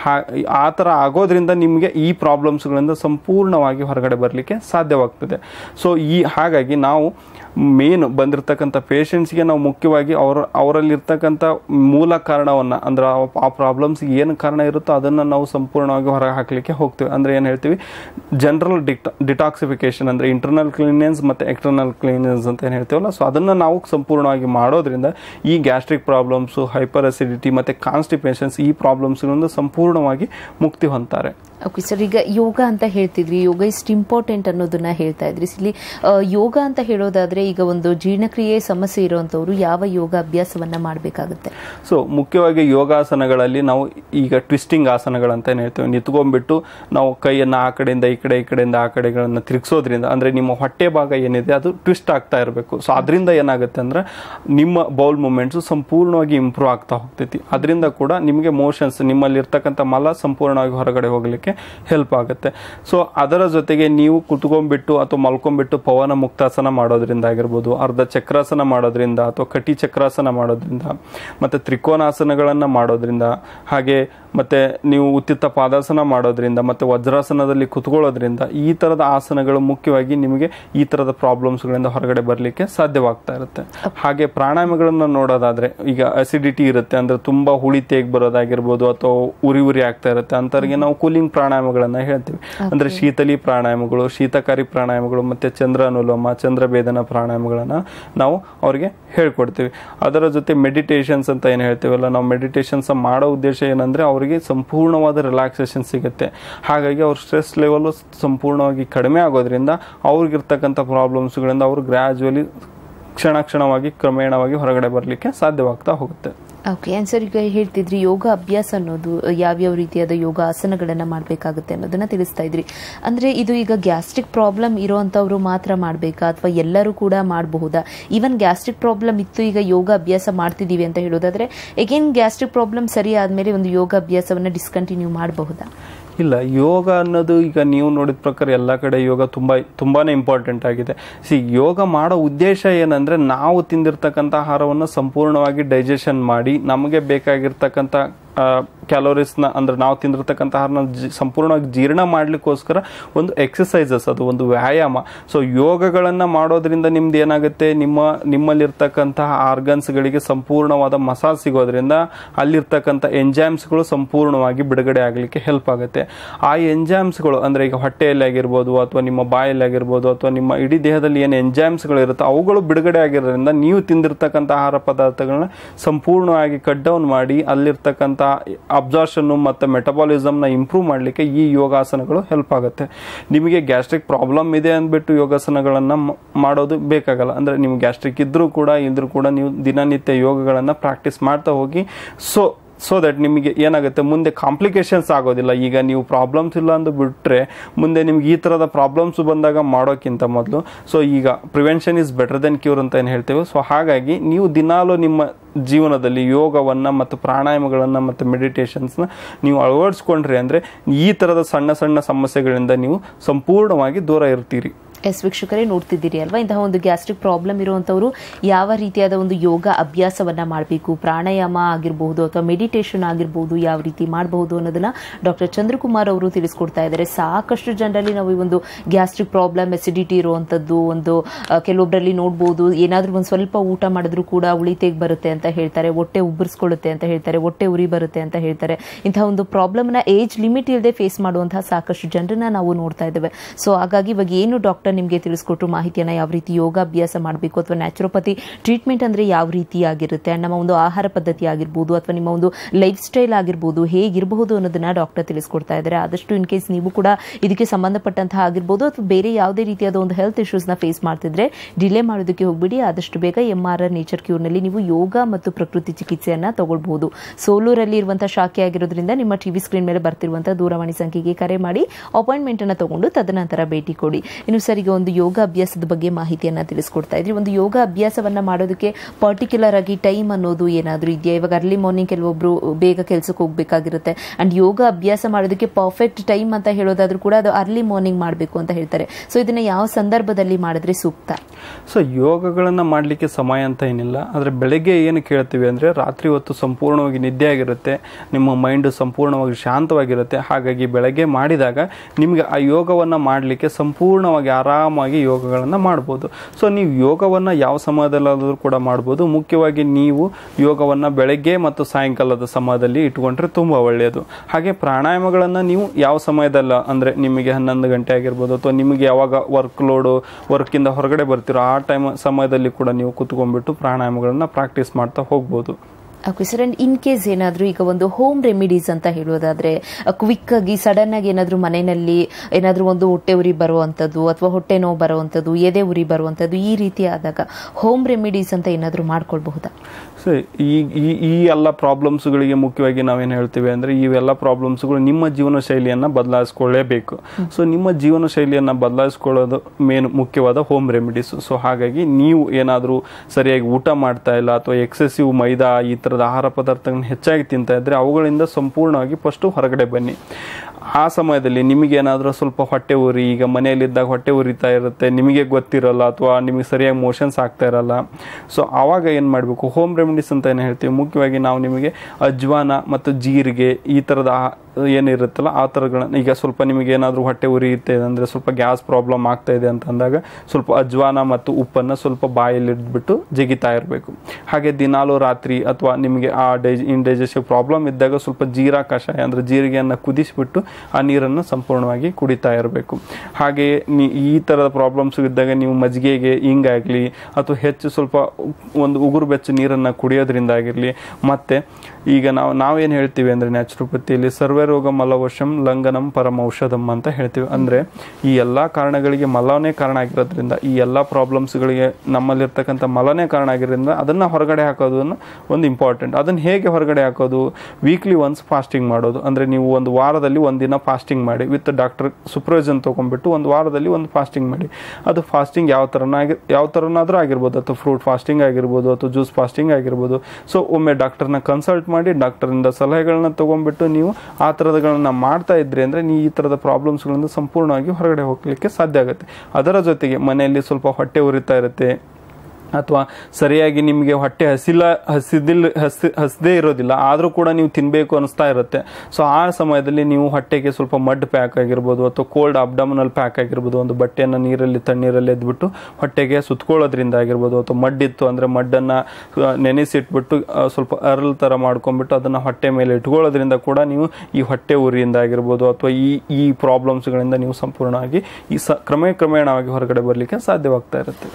ಆ ಥರ ಆಗೋದ್ರಿಂದ ನಿಮಗೆ ಈ ಪ್ರಾಬ್ಲಮ್ಸ್ಗಳಿಂದ ಸಂಪೂರ್ಣವಾಗಿ ಹೊರಗಡೆ ಬರಲಿಕ್ಕೆ ಸಾಧ್ಯವಾಗ್ತದೆ. ಸೊ ಈ ಹಾಗಾಗಿ ನಾವು ಮೇನ್ ಬಂದಿರತಕ್ಕಂಥ ಪೇಷಂಟ್ಸ್ಗೆ ನಾವು ಮುಖ್ಯವಾಗಿ ಅವರ ಅವರಲ್ಲಿರ್ತಕ್ಕಂಥ ಮೂಲ ಕಾರಣವನ್ನು, ಅಂದ್ರೆ ಆ ಪ್ರಾಬ್ಲಮ್ಸ್ಗೆ ಏನು ಕಾರಣ ಇರುತ್ತೋ ಅದನ್ನು ನಾವು ಸಂಪೂರ್ಣವಾಗಿ ಹೊರಗೆ ಹಾಕಲಿಕ್ಕೆ ಹೋಗ್ತೀವಿ. ಅಂದರೆ ಏನು ಹೇಳ್ತೀವಿ, ಜನರಲ್ ಡಿಟಾ ಡಿಟಾಕ್ಸಿಫಿಕೇಶನ್ ಅಂದರೆ ಇಂಟರ್ನಲ್ ಕ್ಲೀನೆನ್ಸ್ ಮತ್ತು ಎಕ್ಸ್ಟರ್ನಲ್ ಕ್ಲೀನೆನ್ಸ್ ಅಂತ ಏನು ಹೇಳ್ತೀವಲ್ಲ, ಸೊ ಅದನ್ನು ನಾವು ಸಂಪೂರ್ಣವಾಗಿ ಮಾಡೋದ್ರಿಂದ ಈ ಗ್ಯಾಸ್ಟ್ರಿಕ್ ಪ್ರಾಬ್ಲಮ್ಸು, ಹೈಪರ್ ಅಸಿಡಿಟಿ ಮತ್ತು ಕಾನ್ಸ್ಟಿಪೇಷನ್ಸ್ ಈ ಪ್ರಾಬ್ಲಮ್ಸ್ಗಳಿಂದ ಸಂಪೂರ್ಣವಾಗಿ ಮುಕ್ತಿ ಹೊಂದ್ತಾರೆ. ಓಕೆ ಸರ್, ಈಗ ಯೋಗ ಅಂತ ಹೇಳ್ತಿದ್ವಿ, ಯೋಗ ಇಸ್ಟ್ ಇಂಪಾರ್ಟೆಂಟ್ ಅನ್ನೋದನ್ನ ಹೇಳ್ತಾ ಇದ್ರಿ. ಇಲ್ಲಿ ಯೋಗ ಅಂತ ಹೇಳೋದಾದ್ರೆ ಈಗ ಒಂದು ಜೀರ್ಣಕ್ರಿಯೆ ಸಮಸ್ಯೆ ಇರುವಂತವರು ಯಾವ ಯೋಗ ಅಭ್ಯಾಸವನ್ನ ಮಾಡಬೇಕಾಗುತ್ತೆ? ಸೊ ಮುಖ್ಯವಾಗಿ ಯೋಗಾಸನಗಳಲ್ಲಿ ನಾವು ಈಗ ಟ್ವಿಸ್ಟಿಂಗ್ ಆಸನಗಳಂತ ಹೇಳ್ತೇವೆ. ನಿಂತ್ಕೊಂಡ್ಬಿಟ್ಟು ನಾವು ಕೈಯನ್ನು ಆ ಕಡೆಯಿಂದ ಈ ಕಡೆ, ಈ ಕಡೆಯಿಂದ ಆ ಕಡೆಗಳನ್ನು ತಿರುಗಿಸೋದ್ರಿಂದ, ಅಂದರೆ ನಿಮ್ಮ ಹೊಟ್ಟೆ ಭಾಗ ಏನಿದೆ ಅದು ಟ್ವಿಸ್ಟ್ ಆಗ್ತಾ ಇರಬೇಕು. ಸೊ ಅದರಿಂದ ಏನಾಗುತ್ತೆ ಅಂದರೆ ನಿಮ್ಮ ಬೌಲ್ ಮೂಮೆಂಟ್ಸು ಸಂಪೂರ್ಣವಾಗಿ ಇಂಪ್ರೂವ್ ಆಗ್ತಾ ಹೋಗ್ತೈತಿ. ಅದರಿಂದ ಕೂಡ ನಿಮಗೆ ಮೋಷನ್ಸ್, ನಿಮ್ಮಲ್ಲಿ ಇರ್ತಕ್ಕಂಥ ಮಲ ಸಂಪೂರ್ಣವಾಗಿ ಹೊರಗಡೆ ಹೋಗಲಿಕ್ಕೆ ಹೆಲ್ಪ್ ಆಗುತ್ತೆ. ಸೊ ಅದರ ಜೊತೆಗೆ ನೀವು ಕುತ್ಕೊಂಡ್ಬಿಟ್ಟು ಅಥವಾ ಮಲ್ಕೊಂಡ್ಬಿಟ್ಟು ಪವನ ಮುಕ್ತಾಸನ ಮಾಡೋದ್ರಿಂದ ಆಗಿರ್ಬೋದು, ಅರ್ಧ ಚಕ್ರಾಸನ ಮಾಡೋದ್ರಿಂದ ಅಥವಾ ಕಟಿ ಚಕ್ರಾಸನ ಮಾಡೋದ್ರಿಂದ, ಮತ್ತು ತ್ರಿಕೋನಾಸನಗಳನ್ನು ಮಾಡೋದ್ರಿಂದ, ಹಾಗೆ ಮತ್ತು ನೀವು ಉತ್ತಿತ್ತ ಪಾದಾಸನ ಮಾಡೋದ್ರಿಂದ ಮತ್ತು ವಜ್ರಾಸನದಲ್ಲಿ ಕುತ್ಕೊಳ್ಳೋದ್ರಿಂದ ಈ ಥರದ ಆಸನಗಳು ಮುಖ್ಯವಾಗಿ ನಿಮಗೆ ಈ ಥರದ ಪ್ರಾಬ್ಲಮ್ಸ್ಗಳಿಂದ ಹೊರಗಡೆ ಬರಲಿಕ್ಕೆ ಸಾಧ್ಯವಾಗ್ತಾ ಇರುತ್ತೆ. ಹಾಗೆ ಪ್ರಾಣಾಯಾಮಗಳನ್ನು ನೋಡೋದಾದರೆ ಈಗ ಅಸಿಡಿಟಿ ಇರುತ್ತೆ, ಅಂದರೆ ತುಂಬ ಹುಳಿ ತೇಗ್ ಬರೋದಾಗಿರ್ಬೋದು ಅಥವಾ ಉರಿ ಉರಿ ಆಗ್ತಾ ಇರುತ್ತೆ, ಅಂಥವ್ರಿಗೆ ನಾವು ಕೂಲಿಂಗ್ ಪ್ರಾಣಾಯಾಮಗಳನ್ನು ಹೇಳ್ತೀವಿ. ಅಂದರೆ ಶೀತಲಿ ಪ್ರಾಣಾಯಾಮಗಳು, ಶೀತಕಾರಿ ಪ್ರಾಣಾಯಾಮಗಳು ಮತ್ತು ಚಂದ್ರ ಅನುಲೋಮ, ಚಂದ್ರಭೇದನ ಪ್ರಾಣಾಯಾಮಗಳನ್ನು ನಾವು ಅವರಿಗೆ ಹೇಳ್ಕೊಡ್ತೀವಿ. ಅದರ ಜೊತೆ ಮೆಡಿಟೇಷನ್ಸ್ ಅಂತ ಏನು ಹೇಳ್ತೀವಲ್ಲ, ನಾವು ಮೆಡಿಟೇಷನ್ಸ್ ಮಾಡೋ ಉದ್ದೇಶ ಏನಂದರೆ ಅವರಿಗೆ ಸಂಪೂರ್ಣವಾದ ರಿಲ್ಯಾಕ್ಸೇಷನ್ ಸಿಗುತ್ತೆ. ಹಾಗಾಗಿ ಅವ್ರ ಸ್ಟ್ರೆಸ್ ಲೆವೆಲು ಸಂಪೂರ್ಣವಾಗಿ ಕಡಿಮೆ ಆಗೋದ್ರಿಂದ ಅವ್ರಿಗಿರ್ತಕ್ಕಂಥ ಪ್ರಾಬ್ಲಮ್ಸ್ಗಳಿಂದ ಅವರು ಗ್ರ್ಯಾಜುವಲಿ ಕ್ಷಣ ಕ್ಷಣವಾಗಿ ಕ್ರಮೇಣವಾಗಿ ಹೊರಗಡೆ ಬರಲಿಕ್ಕೆ ಸಾಧ್ಯವಾಗ್ತಾ ಹೋಗುತ್ತೆ. ಓಕೆ ಸರ್, ಈಗ ಹೇಳ್ತಿದ್ರಿ ಯೋಗ ಅಭ್ಯಾಸ ಅನ್ನೋದು ಯಾವ್ಯಾವ ರೀತಿಯಾದ ಯೋಗ ಆಸನಗಳನ್ನು ಮಾಡಬೇಕಾಗುತ್ತೆ ಅನ್ನೋದನ್ನ ತಿಳಿಸ್ತಾ ಇದ್ರಿ. ಅಂದರೆ ಇದು ಈಗ ಗ್ಯಾಸ್ಟ್ರಿಕ್ ಪ್ರಾಬ್ಲಮ್ ಇರೋವಂಥವ್ರು ಮಾತ್ರ ಮಾಡಬೇಕಾ ಅಥವಾ ಎಲ್ಲರೂ ಕೂಡ ಮಾಡಬಹುದಾ? ಈವನ್ ಗ್ಯಾಸ್ಟ್ರಿಕ್ ಪ್ರಾಬ್ಲಮ್ ಇತ್ತು, ಈಗ ಯೋಗ ಅಭ್ಯಾಸ ಮಾಡ್ತಿದ್ದೀವಿ ಅಂತ ಹೇಳೋದಾದ್ರೆ ಎಗೇನ್ ಗ್ಯಾಸ್ಟ್ರಿಕ್ ಪ್ರಾಬ್ಲಮ್ ಸರಿ ಆದಮೇಲೆ ಒಂದು ಯೋಗ ಅಭ್ಯಾಸವನ್ನು ಡಿಸ್ಕಂಟಿನ್ಯೂ ಮಾಡಬಹುದಾ? ಇಲ್ಲ, ಯೋಗ ಅನ್ನೋದು ಈಗ ನೀವು ನೋಡಿದ ಪ್ರಕಾರ ಎಲ್ಲ ಕಡೆ ಯೋಗ ತುಂಬ ತುಂಬಾ ಇಂಪಾರ್ಟೆಂಟ್ ಆಗಿದೆ. ಸಿ ಯೋಗ ಮಾಡೋ ಉದ್ದೇಶ ಏನಂದರೆ ನಾವು ತಿಂದಿರ್ತಕ್ಕಂಥ ಆಹಾರವನ್ನು ಸಂಪೂರ್ಣವಾಗಿ ಡೈಜೆಷನ್ ಮಾಡಿ ನಮಗೆ ಬೇಕಾಗಿರ್ತಕ್ಕಂಥ ಕ್ಯಾಲೋರೀಸ್ನ, ಅಂದರೆ ನಾವು ತಿಂದಿರ್ತಕ್ಕಂಥ ಆಹಾರನ ಸಂಪೂರ್ಣವಾಗಿ ಜೀರ್ಣ ಮಾಡಲಿಕ್ಕೋಸ್ಕರ ಒಂದು ಎಕ್ಸಸೈಸಸ್, ಅದು ಒಂದು ವ್ಯಾಯಾಮ. ಸೊ ಯೋಗಗಳನ್ನು ಮಾಡೋದ್ರಿಂದ ನಿಮ್ದು ಏನಾಗುತ್ತೆ, ನಿಮ್ಮ ನಿಮ್ಮಲ್ಲಿರ್ತಕ್ಕಂತಹ ಆರ್ಗನ್ಸ್ಗಳಿಗೆ ಸಂಪೂರ್ಣವಾದ ಮಸಾಜ್ ಸಿಗೋದ್ರಿಂದ ಅಲ್ಲಿರ್ತಕ್ಕಂಥ ಎಂಜೈಮ್ಸ್ಗಳು ಸಂಪೂರ್ಣವಾಗಿ ಬಿಡುಗಡೆ ಆಗಲಿಕ್ಕೆ ಹೆಲ್ಪ್ ಆಗುತ್ತೆ. ಆ ಎಂಜೈಮ್ಸ್ಗಳು ಅಂದರೆ ಈಗ ಹೊಟ್ಟೆಯಲ್ಲಿ ಆಗಿರ್ಬೋದು ಅಥವಾ ನಿಮ್ಮ ಬಾಯಲ್ಲಿ ಆಗಿರ್ಬೋದು ಅಥವಾ ನಿಮ್ಮ ಇಡೀ ದೇಹದಲ್ಲಿ ಏನು ಎಂಜೈಮ್ಸ್ಗಳು ಇರುತ್ತೆ ಅವುಗಳು ಬಿಡುಗಡೆ ಆಗಿರೋದ್ರಿಂದ ನೀವು ತಿಂದಿರ್ತಕ್ಕಂಥ ಆಹಾರ ಪದಾರ್ಥಗಳನ್ನ ಸಂಪೂರ್ಣವಾಗಿ ಕಟ್ ಡೌನ್ ಮಾಡಿ ಅಲ್ಲಿರ್ತಕ್ಕಂಥ ಅಬ್ಸಾರ್ಷನ್ ಮತ್ತು ಮೆಟಬಾಲಿಸಮ್ನ ಇಂಪ್ರೂವ್ ಮಾಡಲಿಕ್ಕೆ ಈ ಯೋಗಾಸನಗಳು ಹೆಲ್ಪ್ ಆಗುತ್ತೆ. ನಿಮಗೆ ಗ್ಯಾಸ್ಟ್ರಿಕ್ ಪ್ರಾಬ್ಲಮ್ ಇದೆ ಅಂದ್ಬಿಟ್ಟು ಯೋಗಾಸನಗಳನ್ನು ಮಾಡೋದು ಬೇಕಾಗಲ್ಲ. ಅಂದರೆ ನಿಮ್ಗೆ ಗ್ಯಾಸ್ಟ್ರಿಕ್ ಇದ್ರೂ ಕೂಡ ಇದ್ರೂ ಕೂಡ ನೀವು ದಿನನಿತ್ಯ ಯೋಗಗಳನ್ನು ಪ್ರಾಕ್ಟೀಸ್ ಮಾಡ್ತಾ ಹೋಗಿ. ಸೊ ಸೊ ದಟ್ ನಿಮಗೆ ಏನಾಗುತ್ತೆ, ಮುಂದೆ ಕಾಂಪ್ಲಿಕೇಶನ್ಸ್ ಆಗೋದಿಲ್ಲ. ಈಗ ನೀವು ಪ್ರಾಬ್ಲಮ್ಸ್ ಇಲ್ಲ ಅಂದು ಬಿಟ್ಟರೆ ಮುಂದೆ ನಿಮ್ಗೆ ಈ ಥರದ ಪ್ರಾಬ್ಲಮ್ಸ್ ಬಂದಾಗ ಮಾಡೋಕ್ಕಿಂತ ಮೊದಲು ಸೊ ಈಗ prevention is better than cure ಅಂತ ಏನು ಹೇಳ್ತೇವೆ. ಸೊ ಹಾಗಾಗಿ ನೀವು ದಿನಾಲೂ ನಿಮ್ಮ ಜೀವನದಲ್ಲಿ ಯೋಗವನ್ನು ಮತ್ತು ಪ್ರಾಣಾಯಾಮಗಳನ್ನು ಮತ್ತು ಮೆಡಿಟೇಷನ್ಸ್ನ ನೀವು ಅಳವಡಿಸ್ಕೊಂಡ್ರಿ ಅಂದರೆ ಈ ಥರದ ಸಣ್ಣ ಸಣ್ಣ ಸಮಸ್ಯೆಗಳಿಂದ ನೀವು ಸಂಪೂರ್ಣವಾಗಿ ದೂರ ಇರ್ತೀರಿ. ಎಸ್ ವೀಕ್ಷಕರೇ, ನೋಡ್ತಿದ್ದೀರಿ ಅಲ್ವಾ, ಇಂತಹ ಒಂದು ಗ್ಯಾಸ್ಟ್ರಿಕ್ ಪ್ರಾಬ್ಲಮ್ ಇರುವಂತವರು ಯಾವ ರೀತಿಯಾದ ಒಂದು ಯೋಗ ಅಭ್ಯಾಸವನ್ನ ಮಾಡಬೇಕು, ಪ್ರಾಣಾಯಾಮ ಆಗಿರಬಹುದು ಅಥವಾ ಮೆಡಿಟೇಷನ್ ಆಗಿರಬಹುದು, ಯಾವ ರೀತಿ ಮಾಡಬಹುದು ಅನ್ನೋದನ್ನ ಡಾಕ್ಟರ್ ಚಂದ್ರಕುಮಾರ್ ಅವರು ತಿಳಿಸ್ಕೊಡ್ತಾ ಇದ್ದಾರೆ. ಸಾಕಷ್ಟು ಜನರಲ್ಲಿ ನಾವು ಈ ಒಂದು ಗ್ಯಾಸ್ಟ್ರಿಕ್ ಪ್ರಾಬ್ಲಮ್, ಎಸಿಡಿಟಿ ಇರುವಂತದ್ದು, ಒಂದು ಕೆಲವೊಬ್ಬರಲ್ಲಿ ನೋಡಬಹುದು, ಏನಾದ್ರೂ ಒಂದು ಸ್ವಲ್ಪ ಊಟ ಮಾಡಿದ್ರು ಕೂಡ ಉಳಿತೆಗೆ ಬರುತ್ತೆ ಅಂತ ಹೇಳ್ತಾರೆ, ಹೊಟ್ಟೆ ಉಬ್ಬರಿಸ್ಕೊಳ್ಳುತ್ತೆ ಅಂತ ಹೇಳ್ತಾರೆ, ಹೊಟ್ಟೆ ಉರಿ ಬರುತ್ತೆ ಅಂತ ಹೇಳ್ತಾರೆ. ಇಂತಹ ಒಂದು ಪ್ರಾಬ್ಲಮ್ ನ ಏಜ್ ಲಿಮಿಟ್ ಇಲ್ಲದೆ ಫೇಸ್ ಮಾಡುವಂತಹ ಸಾಕಷ್ಟು ಜನರನ್ನ ನಾವು ನೋಡ್ತಾ ಇದ್ದೇವೆ. ಸೊ ಹಾಗಾಗಿ ಇವಾಗ ಏನು ಡಾಕ್ಟರ್ ನಿಮಗೆ ತಿಳಿಸ್ಕೊಟ್ರು ಮಾಹಿತಿಯನ್ನ, ಯಾವ ರೀತಿ ಯೋಗಾಭ್ಯಾಸ ಮಾಡಬೇಕು ಅಥವಾ ನ್ಯಾಚುರೋಪತಿ ಟ್ರೀಟ್ಮೆಂಟ್ ಅಂದ್ರೆ ಯಾವ ರೀತಿ ಆಗಿರುತ್ತೆ, ನಮ್ಮ ಒಂದು ಆಹಾರ ಪದ್ಧತಿ ಆಗಿರ್ಬೋದು ಅಥವಾ ನಿಮ್ಮ ಒಂದು ಲೈಫ್ ಸ್ಟೈಲ್ ಆಗಿರ್ಬೋದು ಹೇಗಿರಬಹುದು ಅನ್ನೋದನ್ನ ಡಾಕ್ಟರ್ ತಿಳಿಸ್ಕೊಡ್ತಾ ಇದ್ದಾರೆ. ಆದಷ್ಟು ಇನ್ ಕೇಸ್ ನೀವು ಕೂಡ ಇದಕ್ಕೆ ಸಂಬಂಧಪಟ್ಟಂತಹ ಆಗಿರ್ಬೋದು ಅಥವಾ ಬೇರೆ ಯಾವುದೇ ರೀತಿಯಾದ ಒಂದು ಹೆಲ್ತ್ ಇಶ್ಯೂಸ್ ನ ಫೇಸ್ ಮಾಡ್ತಿದ್ರೆ ಡಿಲೇ ಮಾಡೋದಕ್ಕೆ ಹೋಗ್ಬಿಡಿ. ಆದಷ್ಟು ಬೇಗ M R R nature cure ನಲ್ಲಿ ನೀವು ಯೋಗ ಮತ್ತು ಪ್ರಕೃತಿ ಚಿಕಿತ್ಸೆಯನ್ನ ತಗೊಳ್ಬಹುದು. ಸೋಲೂರಲ್ಲಿ ಇರುವಂತಹ ಶಾಖೆ ಆಗಿರೋದ್ರಿಂದ ನಿಮ್ಮ ಟಿವಿ ಸ್ಕ್ರೀನ್ ಮೇಲೆ ಬರ್ತಿರುವಂತಹ ದೂರವಾಣಿ ಸಂಖ್ಯೆಗೆ ಕರೆ ಮಾಡಿ ಅಪಾಯಿಂಟ್ಮೆಂಟ್ ಅನ್ನ ತಗೊಂಡು ತದನಂತರ ಭೇಟಿ ಕೊಡಿ. ಇನ್ನು ಸರಿಗೆ ಒಂದು ಯೋಗ ಅಭ್ಯಾಸದ ಬಗ್ಗೆ ಮಾಹಿತಿಯನ್ನ ತಿಳಿಸ್ಕೊಡ್ತಾ ಇದ್ರಿ. ಒಂದು ಯೋಗ ಅಭ್ಯಾಸವನ್ನ ಮಾಡೋದಕ್ಕೆ ಪರ್ಟಿಕ್ಯುಲರ್ ಆಗಿ ಟೈಮ್ ಅನ್ನೋದು ಏನಾದ್ರೂ ಇದೆಯಾ? ಇವಾಗ ಅರ್ಲಿ ಮಾರ್ನಿಂಗ್ ಕೆಲವೊಬ್ರು ಬೇಗ ಕೆಲಸಕ್ಕೆ ಹೋಗ್ಬೇಕಾಗಿರುತ್ತೆ ಅಂಡ್ ಯೋಗ ಅಭ್ಯಾಸ ಮಾಡೋದಕ್ಕೆ ಪರ್ಫೆಕ್ಟ್ ಟೈಮ್ ಅಂತ ಹೇಳೋದಾದ್ರೂ ಕೂಡ ಅದು ಅರ್ಲಿ ಮಾರ್ನಿಂಗ್ ಮಾಡಬೇಕು ಅಂತ ಹೇಳ್ತಾರೆ. ಸೊ ಇದನ್ನ ಯಾವ ಸಂದರ್ಭದಲ್ಲಿ ಮಾಡಿದ್ರೆ ಸೂಕ್ತ? ಸೊ ಯೋಗಗಳನ್ನ ಮಾಡ್ಲಿಕ್ಕೆ ಸಮಯ ಅಂತ ಏನಿಲ್ಲ, ಆದ್ರೆ ಬೆಳಗ್ಗೆ ಏನು ಕೇಳ್ತೀವಿ ಅಂದ್ರೆ ರಾತ್ರಿ ಹೊತ್ತು ಸಂಪೂರ್ಣವಾಗಿ ನಿದ್ದೆ ಆಗಿರುತ್ತೆ, ನಿಮ್ಮ ಮೈಂಡ್ ಸಂಪೂರ್ಣವಾಗಿ ಶಾಂತವಾಗಿರುತ್ತೆ. ಹಾಗಾಗಿ ಬೆಳಗ್ಗೆ ಮಾಡಿದಾಗ ನಿಮ್ಗೆ ಆ ಯೋಗವನ್ನ ಮಾಡ್ಲಿಕ್ಕೆ ಸಂಪೂರ್ಣವಾಗಿ ಆರಾಮಾಗಿ ಯೋಗಗಳನ್ನು ಮಾಡ್ಬೋದು. ಸೊ ನೀವು ಯೋಗವನ್ನು ಯಾವ ಸಮಯದಲ್ಲಾದರೂ ಕೂಡ ಮಾಡ್ಬೋದು. ಮುಖ್ಯವಾಗಿ ನೀವು ಯೋಗವನ್ನು ಬೆಳಗ್ಗೆ ಮತ್ತು ಸಾಯಂಕಾಲದ ಸಮಯದಲ್ಲಿ ಇಟ್ಕೊಂಡ್ರೆ ತುಂಬ ಒಳ್ಳೆಯದು. ಹಾಗೆ ಪ್ರಾಣಾಯಾಮಗಳನ್ನು ನೀವು ಯಾವ ಸಮಯದಲ್ಲ ಅಂದರೆ ನಿಮಗೆ ಹನ್ನೊಂದು ಗಂಟೆ ಆಗಿರ್ಬೋದು ಅಥವಾ ನಿಮಗೆ ಯಾವಾಗ ವರ್ಕ್ ಲೋಡು ವರ್ಕಿಂದ ಹೊರಗಡೆ ಬರ್ತಿರೋ ಆ ಟೈಮ್ ಸಮಯದಲ್ಲಿ ಕೂಡ ನೀವು ಕೂತ್ಕೊಂಡ್ಬಿಟ್ಟು ಪ್ರಾಣಾಯಾಮಗಳನ್ನು ಪ್ರಾಕ್ಟೀಸ್ ಮಾಡ್ತಾ ಹೋಗ್ಬೋದು. Okay sir, and in case ಏನಾದರೂ ಈಗ ಒಂದು ಹೋಮ್ ರೆಮಿಡೀಸ್ ಅಂತ ಹೇಳೋದಾದ್ರೆ ಕ್ವಿಕ್ ಆಗಿ ಸಡನ್ ಆಗಿ ಏನಾದರೂ ಮನೆಯಲ್ಲಿ ಏನಾದರೂ ಒಂದು ಹೊಟ್ಟೆ ಉರಿ ಬರುವಂಥದ್ದು ಅಥವಾ ಹೊಟ್ಟೆ ನೋವು ಬರುವಂಥದ್ದು, ಎದೆ ಉರಿ ಬರುವಂಥದ್ದು, ಈ ರೀತಿ ಆದಾಗ ಹೋಮ್ ರೆಮಿಡೀಸ್ ಅಂತ ಏನಾದರೂ ಮಾಡ್ಕೊಳ್ಬಹುದಾ? ಸೊ ಈ ಈ ಎಲ್ಲ ಪ್ರಾಬ್ಲಮ್ಸ್ಗಳಿಗೆ ಮುಖ್ಯವಾಗಿ ನಾವೇನು ಹೇಳ್ತೀವಿ ಅಂದರೆ ಇವೆಲ್ಲ ಪ್ರಾಬ್ಲಮ್ಸ್ಗಳು ನಿಮ್ಮ ಜೀವನ ಶೈಲಿಯನ್ನು ಬದಲಾಯಿಸ್ಕೊಳ್ಳೇಬೇಕು. ಸೊ ನಿಮ್ಮ ಜೀವನ ಶೈಲಿಯನ್ನು ಬದಲಾಯಿಸ್ಕೊಳ್ಳೋದು ಮೇನ್ ಮುಖ್ಯವಾದ ಹೋಮ್ ರೆಮಿಡೀಸ್. ಸೊ ಹಾಗಾಗಿ ನೀವು ಏನಾದರೂ ಸರಿಯಾಗಿ ಊಟ ಮಾಡ್ತಾ ಇಲ್ಲ ಅಥವಾ ಎಕ್ಸೆಸಿವ್ ಮೈದಾ ಈ ಥರದ ಆಹಾರ ಪದಾರ್ಥಗಳನ್ನ ಹೆಚ್ಚಾಗಿ ತಿಂತಾ ಇದ್ರೆ ಅವುಗಳಿಂದ ಸಂಪೂರ್ಣವಾಗಿ ಫಸ್ಟು ಹೊರಗಡೆ ಬನ್ನಿ. ಆ ಸಮಯದಲ್ಲಿ ನಿಮಗೇನಾದರೂ ಸ್ವಲ್ಪ ಹೊಟ್ಟೆ ಉರಿ, ಈಗ ಮನೆಯಲ್ಲಿದ್ದಾಗ ಹೊಟ್ಟೆ ಉರಿತಾ ಇರುತ್ತೆ, ನಿಮಗೆ ಗೊತ್ತಿರಲ್ಲ ಅಥವಾ ನಿಮಗೆ ಸರಿಯಾಗಿ ಮೋಷನ್ಸ್ ಆಗ್ತಾ ಇರಲ್ಲ. ಸೊ ಆವಾಗ ಏನು ಮಾಡಬೇಕು, ಹೋಮ್ ರೆಮಿಡೀಸ್ ಅಂತ ಏನು ಹೇಳ್ತೀವಿ, ಮುಖ್ಯವಾಗಿ ನಾವು ನಿಮಗೆ ಅಜ್ವಾನ ಮತ್ತು ಜೀರಿಗೆ ಈ ಥರದ ಏನಿರುತ್ತಲ್ಲ ಆ ಥರಗಳನ್ನ, ಈಗ ಸ್ವಲ್ಪ ನಿಮಗೆ ಏನಾದರೂ ಹೊಟ್ಟೆ ಉರಿಯುತ್ತೆ ಅಂದರೆ ಸ್ವಲ್ಪ ಗ್ಯಾಸ್ ಪ್ರಾಬ್ಲಮ್ ಆಗ್ತಾ ಇದೆ ಅಂತ ಅಂದಾಗ ಸ್ವಲ್ಪ ಅಜ್ವಾನ ಮತ್ತು ಉಪ್ಪನ್ನು ಸ್ವಲ್ಪ ಬಾಯಲ್ಲಿ ಇಟ್ಬಿಟ್ಟು ಜಗಿತಾ ಇರಬೇಕು. ಹಾಗೆ ದಿನಾಲೂ ರಾತ್ರಿ ಅಥವಾ ನಿಮಗೆ ಆ ಡೈಜ್ ಇಂಡೈಜೆಸ್ಟಿವ್ ಪ್ರಾಬ್ಲಮ್ ಇದ್ದಾಗ ಸ್ವಲ್ಪ ಜೀರಾ ಕಷಾಯ ಅಂದರೆ ಜೀರಿಗೆಯನ್ನು ಕುದಿಸಿಬಿಟ್ಟು ಆ ನೀರನ್ನು ಸಂಪೂರ್ಣವಾಗಿ ಕುಡಿತಾ ಇರಬೇಕು. ಹಾಗೆ ನೀ ಈ ಥರದ ಪ್ರಾಬ್ಲಮ್ಸ್ ಇದ್ದಾಗ ನೀವು ಮಜ್ಜಿಗೆಗೆ ಹಿಂಗಾಗಲಿ ಅಥವಾ ಹೆಚ್ಚು ಸ್ವಲ್ಪ ಒಂದು ಉಗುರು ಬೆಚ್ಚ ನೀರನ್ನು ಕುಡಿಯೋದ್ರಿಂದ ಆಗಿರಲಿ. ಮತ್ತು ಈಗ ನಾವು ನಾವೇನು ಹೇಳ್ತೀವಿ ಅಂದರೆ ನ್ಯಾಚುರೋಪತಿಯಲ್ಲಿ ಸರ್ವರೋಗ ಮಲವಶಂ ಲಂಘನಂ ಪರಮ ಔಷಧಂ ಅಂತ ಹೇಳ್ತೀವಿ. ಅಂದರೆ ಈ ಎಲ್ಲ ಕಾರಣಗಳಿಗೆ ಮಲನೇ ಕಾರಣ ಆಗಿರೋದ್ರಿಂದ, ಈ ಎಲ್ಲ ಪ್ರಾಬ್ಲಮ್ಸ್ಗಳಿಗೆ ನಮ್ಮಲ್ಲಿರ್ತಕ್ಕಂಥ ಮಲನೇ ಕಾರಣ ಆಗಿರೋದ್ರಿಂದ ಅದನ್ನು ಹೊರಗಡೆ ಹಾಕೋದನ್ನು ಒಂದು ಇಂಪಾರ್ಟೆಂಟ್. ಅದನ್ನು ಹೇಗೆ ಹೊರಗಡೆ ಹಾಕೋದು? ವೀಕ್ಲಿ ಒನ್ಸ್ ಫಾಸ್ಟಿಂಗ್ ಮಾಡೋದು. ಅಂದರೆ ನೀವು ಒಂದು ವಾರದಲ್ಲಿ ಒಂದು ದಿನ ಫಾಸ್ಟಿಂಗ್ ಮಾಡಿ ವಿತ್ ಡಾಕ್ಟರ್ ಸೂಪರ್ವಿಷನ್ ತೊಗೊಂಡ್ಬಿಟ್ಟು ಒಂದು ವಾರದಲ್ಲಿ ಒಂದು ಫಾಸ್ಟಿಂಗ್ ಮಾಡಿ. ಅದು ಫಾಸ್ಟಿಂಗ್ ಯಾವ ಥರನಾಗಿ ಯಾವ ಥರನಾದರೂ ಆಗಿರ್ಬೋದು, ಅಥವಾ ಫ್ರೂಟ್ ಫಾಸ್ಟಿಂಗ್ ಆಗಿರ್ಬೋದು ಅಥವಾ ಜ್ಯೂಸ್ ಫಾಸ್ಟಿಂಗ್ ಆಗಿರ್ಬೋದು. ಸೊ ಒಮ್ಮೆ ಡಾಕ್ಟರ್ನ ಕನ್ಸಲ್ಟ್ ಮಾಡಿ ಡಾಕ್ಟರಿಂದ ಸಲಹೆಗಳನ್ನ ತೊಗೊಂಡ್ಬಿಟ್ಟು ನೀವು ಆ ಥರದಗಳನ್ನ ಮಾಡ್ತಾ ಇದ್ರಿ ಅಂದರೆ ನೀವು ಈ ಥರದ ಪ್ರಾಬ್ಲಮ್ಸ್ಗಳಿಂದ ಸಂಪೂರ್ಣವಾಗಿ ಹೊರಗಡೆ ಹೋಗಲಿಕ್ಕೆ ಸಾಧ್ಯ ಆಗುತ್ತೆ. ಅದರ ಜೊತೆಗೆ ಮನೆಯಲ್ಲಿ ಸ್ವಲ್ಪ ಹೊಟ್ಟೆ ಉರಿತಾ ಇರುತ್ತೆ ಅಥವಾ ಸರಿಯಾಗಿ ನಿಮಗೆ ಹೊಟ್ಟೆ ಹಸಿಲ್ಲ ಹಸಿದಿಲ್ಲ ಹಸಿ ಹಸದೇ ಇರೋದಿಲ್ಲ, ಆದರೂ ಕೂಡ ನೀವು ತಿನ್ನಬೇಕು ಅನಿಸ್ತಾ ಇರುತ್ತೆ. ಸೊ ಆ ಸಮಯದಲ್ಲಿ ನೀವು ಹೊಟ್ಟೆಗೆ ಸ್ವಲ್ಪ ಮಡ್ ಪ್ಯಾಕ್ ಆಗಿರ್ಬೋದು ಅಥವಾ ಕೋಲ್ಡ್ ಅಬ್ಡಮಿನಲ್ ಪ್ಯಾಕ್ ಆಗಿರ್ಬೋದು, ಒಂದು ಬಟ್ಟೆಯನ್ನು ನೀರಲ್ಲಿ ತಣ್ಣೀರಲ್ಲಿ ಎದ್ಬಿಟ್ಟು ಹೊಟ್ಟೆಗೆ ಸುತ್ಕೊಳ್ಳೋದ್ರಿಂದ ಆಗಿರ್ಬೋದು, ಅಥವಾ ಮಡ್ ಇತ್ತು ಅಂದರೆ ಮಡ್ಡನ್ನು ನೆನೆಸಿಟ್ಬಿಟ್ಟು ಸ್ವಲ್ಪ ಅರಲ್ ಥರ ಮಾಡ್ಕೊಂಡ್ಬಿಟ್ಟು ಅದನ್ನು ಹೊಟ್ಟೆ ಮೇಲೆ ಇಟ್ಕೊಳ್ಳೋದ್ರಿಂದ ಕೂಡ ನೀವು ಈ ಹೊಟ್ಟೆ ಉರಿಯಿಂದ ಆಗಿರ್ಬೋದು ಅಥವಾ ಈ ಈ ಪ್ರಾಬ್ಲಮ್ಸ್ಗಳಿಂದ ನೀವು ಸಂಪೂರ್ಣವಾಗಿ ಈ ಸ ಕ್ರಮೇ ಕ್ರಮೇಣವಾಗಿ ಹೊರಗಡೆ ಬರಲಿಕ್ಕೆ ಸಾಧ್ಯವಾಗ್ತಾ ಇರುತ್ತೆ.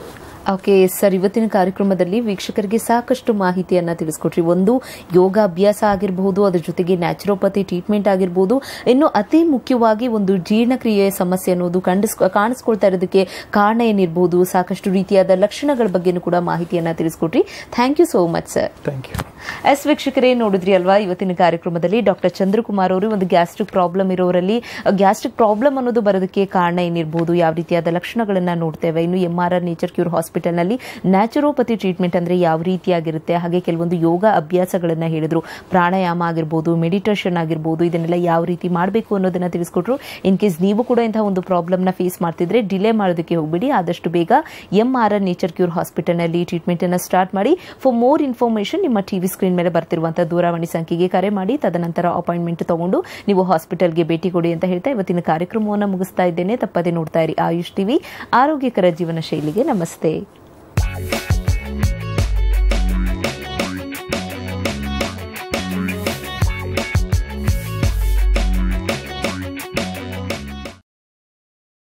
ಓಕೆ ಸರ್, ಇವತ್ತಿನ ಕಾರ್ಯಕ್ರಮದಲ್ಲಿ ವೀಕ್ಷಕರಿಗೆ ಸಾಕಷ್ಟು ಮಾಹಿತಿಯನ್ನ ತಿಳಿಸ್ಕೊಟ್ರಿ. ಒಂದು ಯೋಗಾಭ್ಯಾಸ ಆಗಿರಬಹುದು, ಅದರ ಜೊತೆಗೆ ನ್ಯಾಚುರೋಪತಿ ಟ್ರೀಟ್ಮೆಂಟ್ ಆಗಿರಬಹುದು, ಇನ್ನು ಅತಿ ಮುಖ್ಯವಾಗಿ ಒಂದು ಜೀರ್ಣಕ್ರಿಯೆಯ ಸಮಸ್ಯೆ ಅನ್ನೋದು ಕಂಡಿಸ್ ಕಾಣಿಸ್ಕೊಳ್ತಾ ಇರೋದಕ್ಕೆ ಕಾರಣ ಏನಿರಬಹುದು, ಸಾಕಷ್ಟು ರೀತಿಯಾದ ಲಕ್ಷಣಗಳ ಬಗ್ಗೆನೂ ಕೂಡ ಮಾಹಿತಿಯನ್ನ ತಿಳಿಸ್ಕೊಟ್ರಿ. Thank you so much sir. Thank you. Yes ವೀಕ್ಷಕರೇ, ನೋಡಿದ್ರಿ ಅಲ್ವಾ ಇವತ್ತಿನ ಕಾರ್ಯಕ್ರಮದಲ್ಲಿ ಡಾಕ್ಟರ್ ಚಂದ್ರಕುಮಾರ್ ಅವರು ಒಂದು ಗ್ಯಾಸ್ಟ್ರಿಕ್ ಪ್ರಾಬ್ಲಮ್ ಇರೋರಲ್ಲಿ ಗ್ಯಾಸ್ಟ್ರಿಕ್ ಪ್ರಾಬ್ಲಮ್ ಅನ್ನೋದು ಬರೋದಕ್ಕೆ ಕಾರಣ ಏನಿರಬಹುದು, ಯಾವ ರೀತಿಯಾದ ಲಕ್ಷಣಗಳನ್ನ ನೋಡ್ತೇವೆ, ಇನ್ನು M R R nature cure hospital ನಲ್ಲಿ ನ್ಯಾಚುರೋಪತಿ ಟ್ರೀಟ್ಮೆಂಟ್ ಅಂದ್ರೆ ಯಾವ ರೀತಿಯಾಗಿರುತ್ತೆ, ಹಾಗೆ ಕೆಲವೊಂದು ಯೋಗ ಅಭ್ಯಾಸಗಳನ್ನ ಹೇಳಿದ್ರು, ಪ್ರಾಣಾಯಾಮ ಆಗಿರ್ಬೋದು, ಮೆಡಿಟೇಷನ್ ಆಗಿರ್ಬೋದು, ಇದನ್ನೆಲ್ಲ ಯಾವ ರೀತಿ ಮಾಡಬೇಕು ಅನ್ನೋದನ್ನ ತಿಳಿಸ್ಕೊಟ್ರು. ಇನ್ ಕೇಸ್ ನೀವು ಕೂಡ ಇಂತಹ ಒಂದು ಪ್ರಾಬ್ಲಮ್ ನ ಫೇಸ್ ಮಾಡ್ತಿದ್ರೆ ಡಿಲೇ ಮಾಡೋದಕ್ಕೆ ಹೋಗ್ಬಿಡಿ, ಆದಷ್ಟು ಬೇಗ M R R nature cure hospital ನಲ್ಲಿ ಟ್ರೀಟ್ಮೆಂಟ್ ಅನ್ನ ಸ್ಟಾರ್ಟ್ ಮಾಡಿ. ಫಾರ್ ಮೋರ್ ಇನ್ಫಾರ್ಮೇಶನ್ ನಿಮ್ಮ ಟಿವಿ ಸ್ಕ್ರೀನ್ ಮೇಲೆ ಬರ್ತಿರುವಂತಹ ದೂರವಾಣಿ ಸಂಖ್ಯೆಗೆ ಕರೆ ಮಾಡಿ, ತದನಂತರ ಅಪಾಯಿಂಟ್ಮೆಂಟ್ ತಗೊಂಡು ನೀವು ಹಾಸ್ಪಿಟಲ್ಗೆ ಭೇಟಿ ಕೊಡಿ ಅಂತ ಹೇಳ್ತಾ ಇವತ್ತಿನ ಕಾರ್ಯಕ್ರಮವನ್ನು ಮುಗಿಸ್ತಾ ಇದ್ದೇನೆ. ತಪ್ಪದೆ ನೋಡ್ತಾ ಇರಿ ಆಯುಷ್ ಟಿವಿ, ಆರೋಗ್ಯಕರ ಜೀವನ ಶೈಲಿಗೆ ನಮಸ್ತೆ.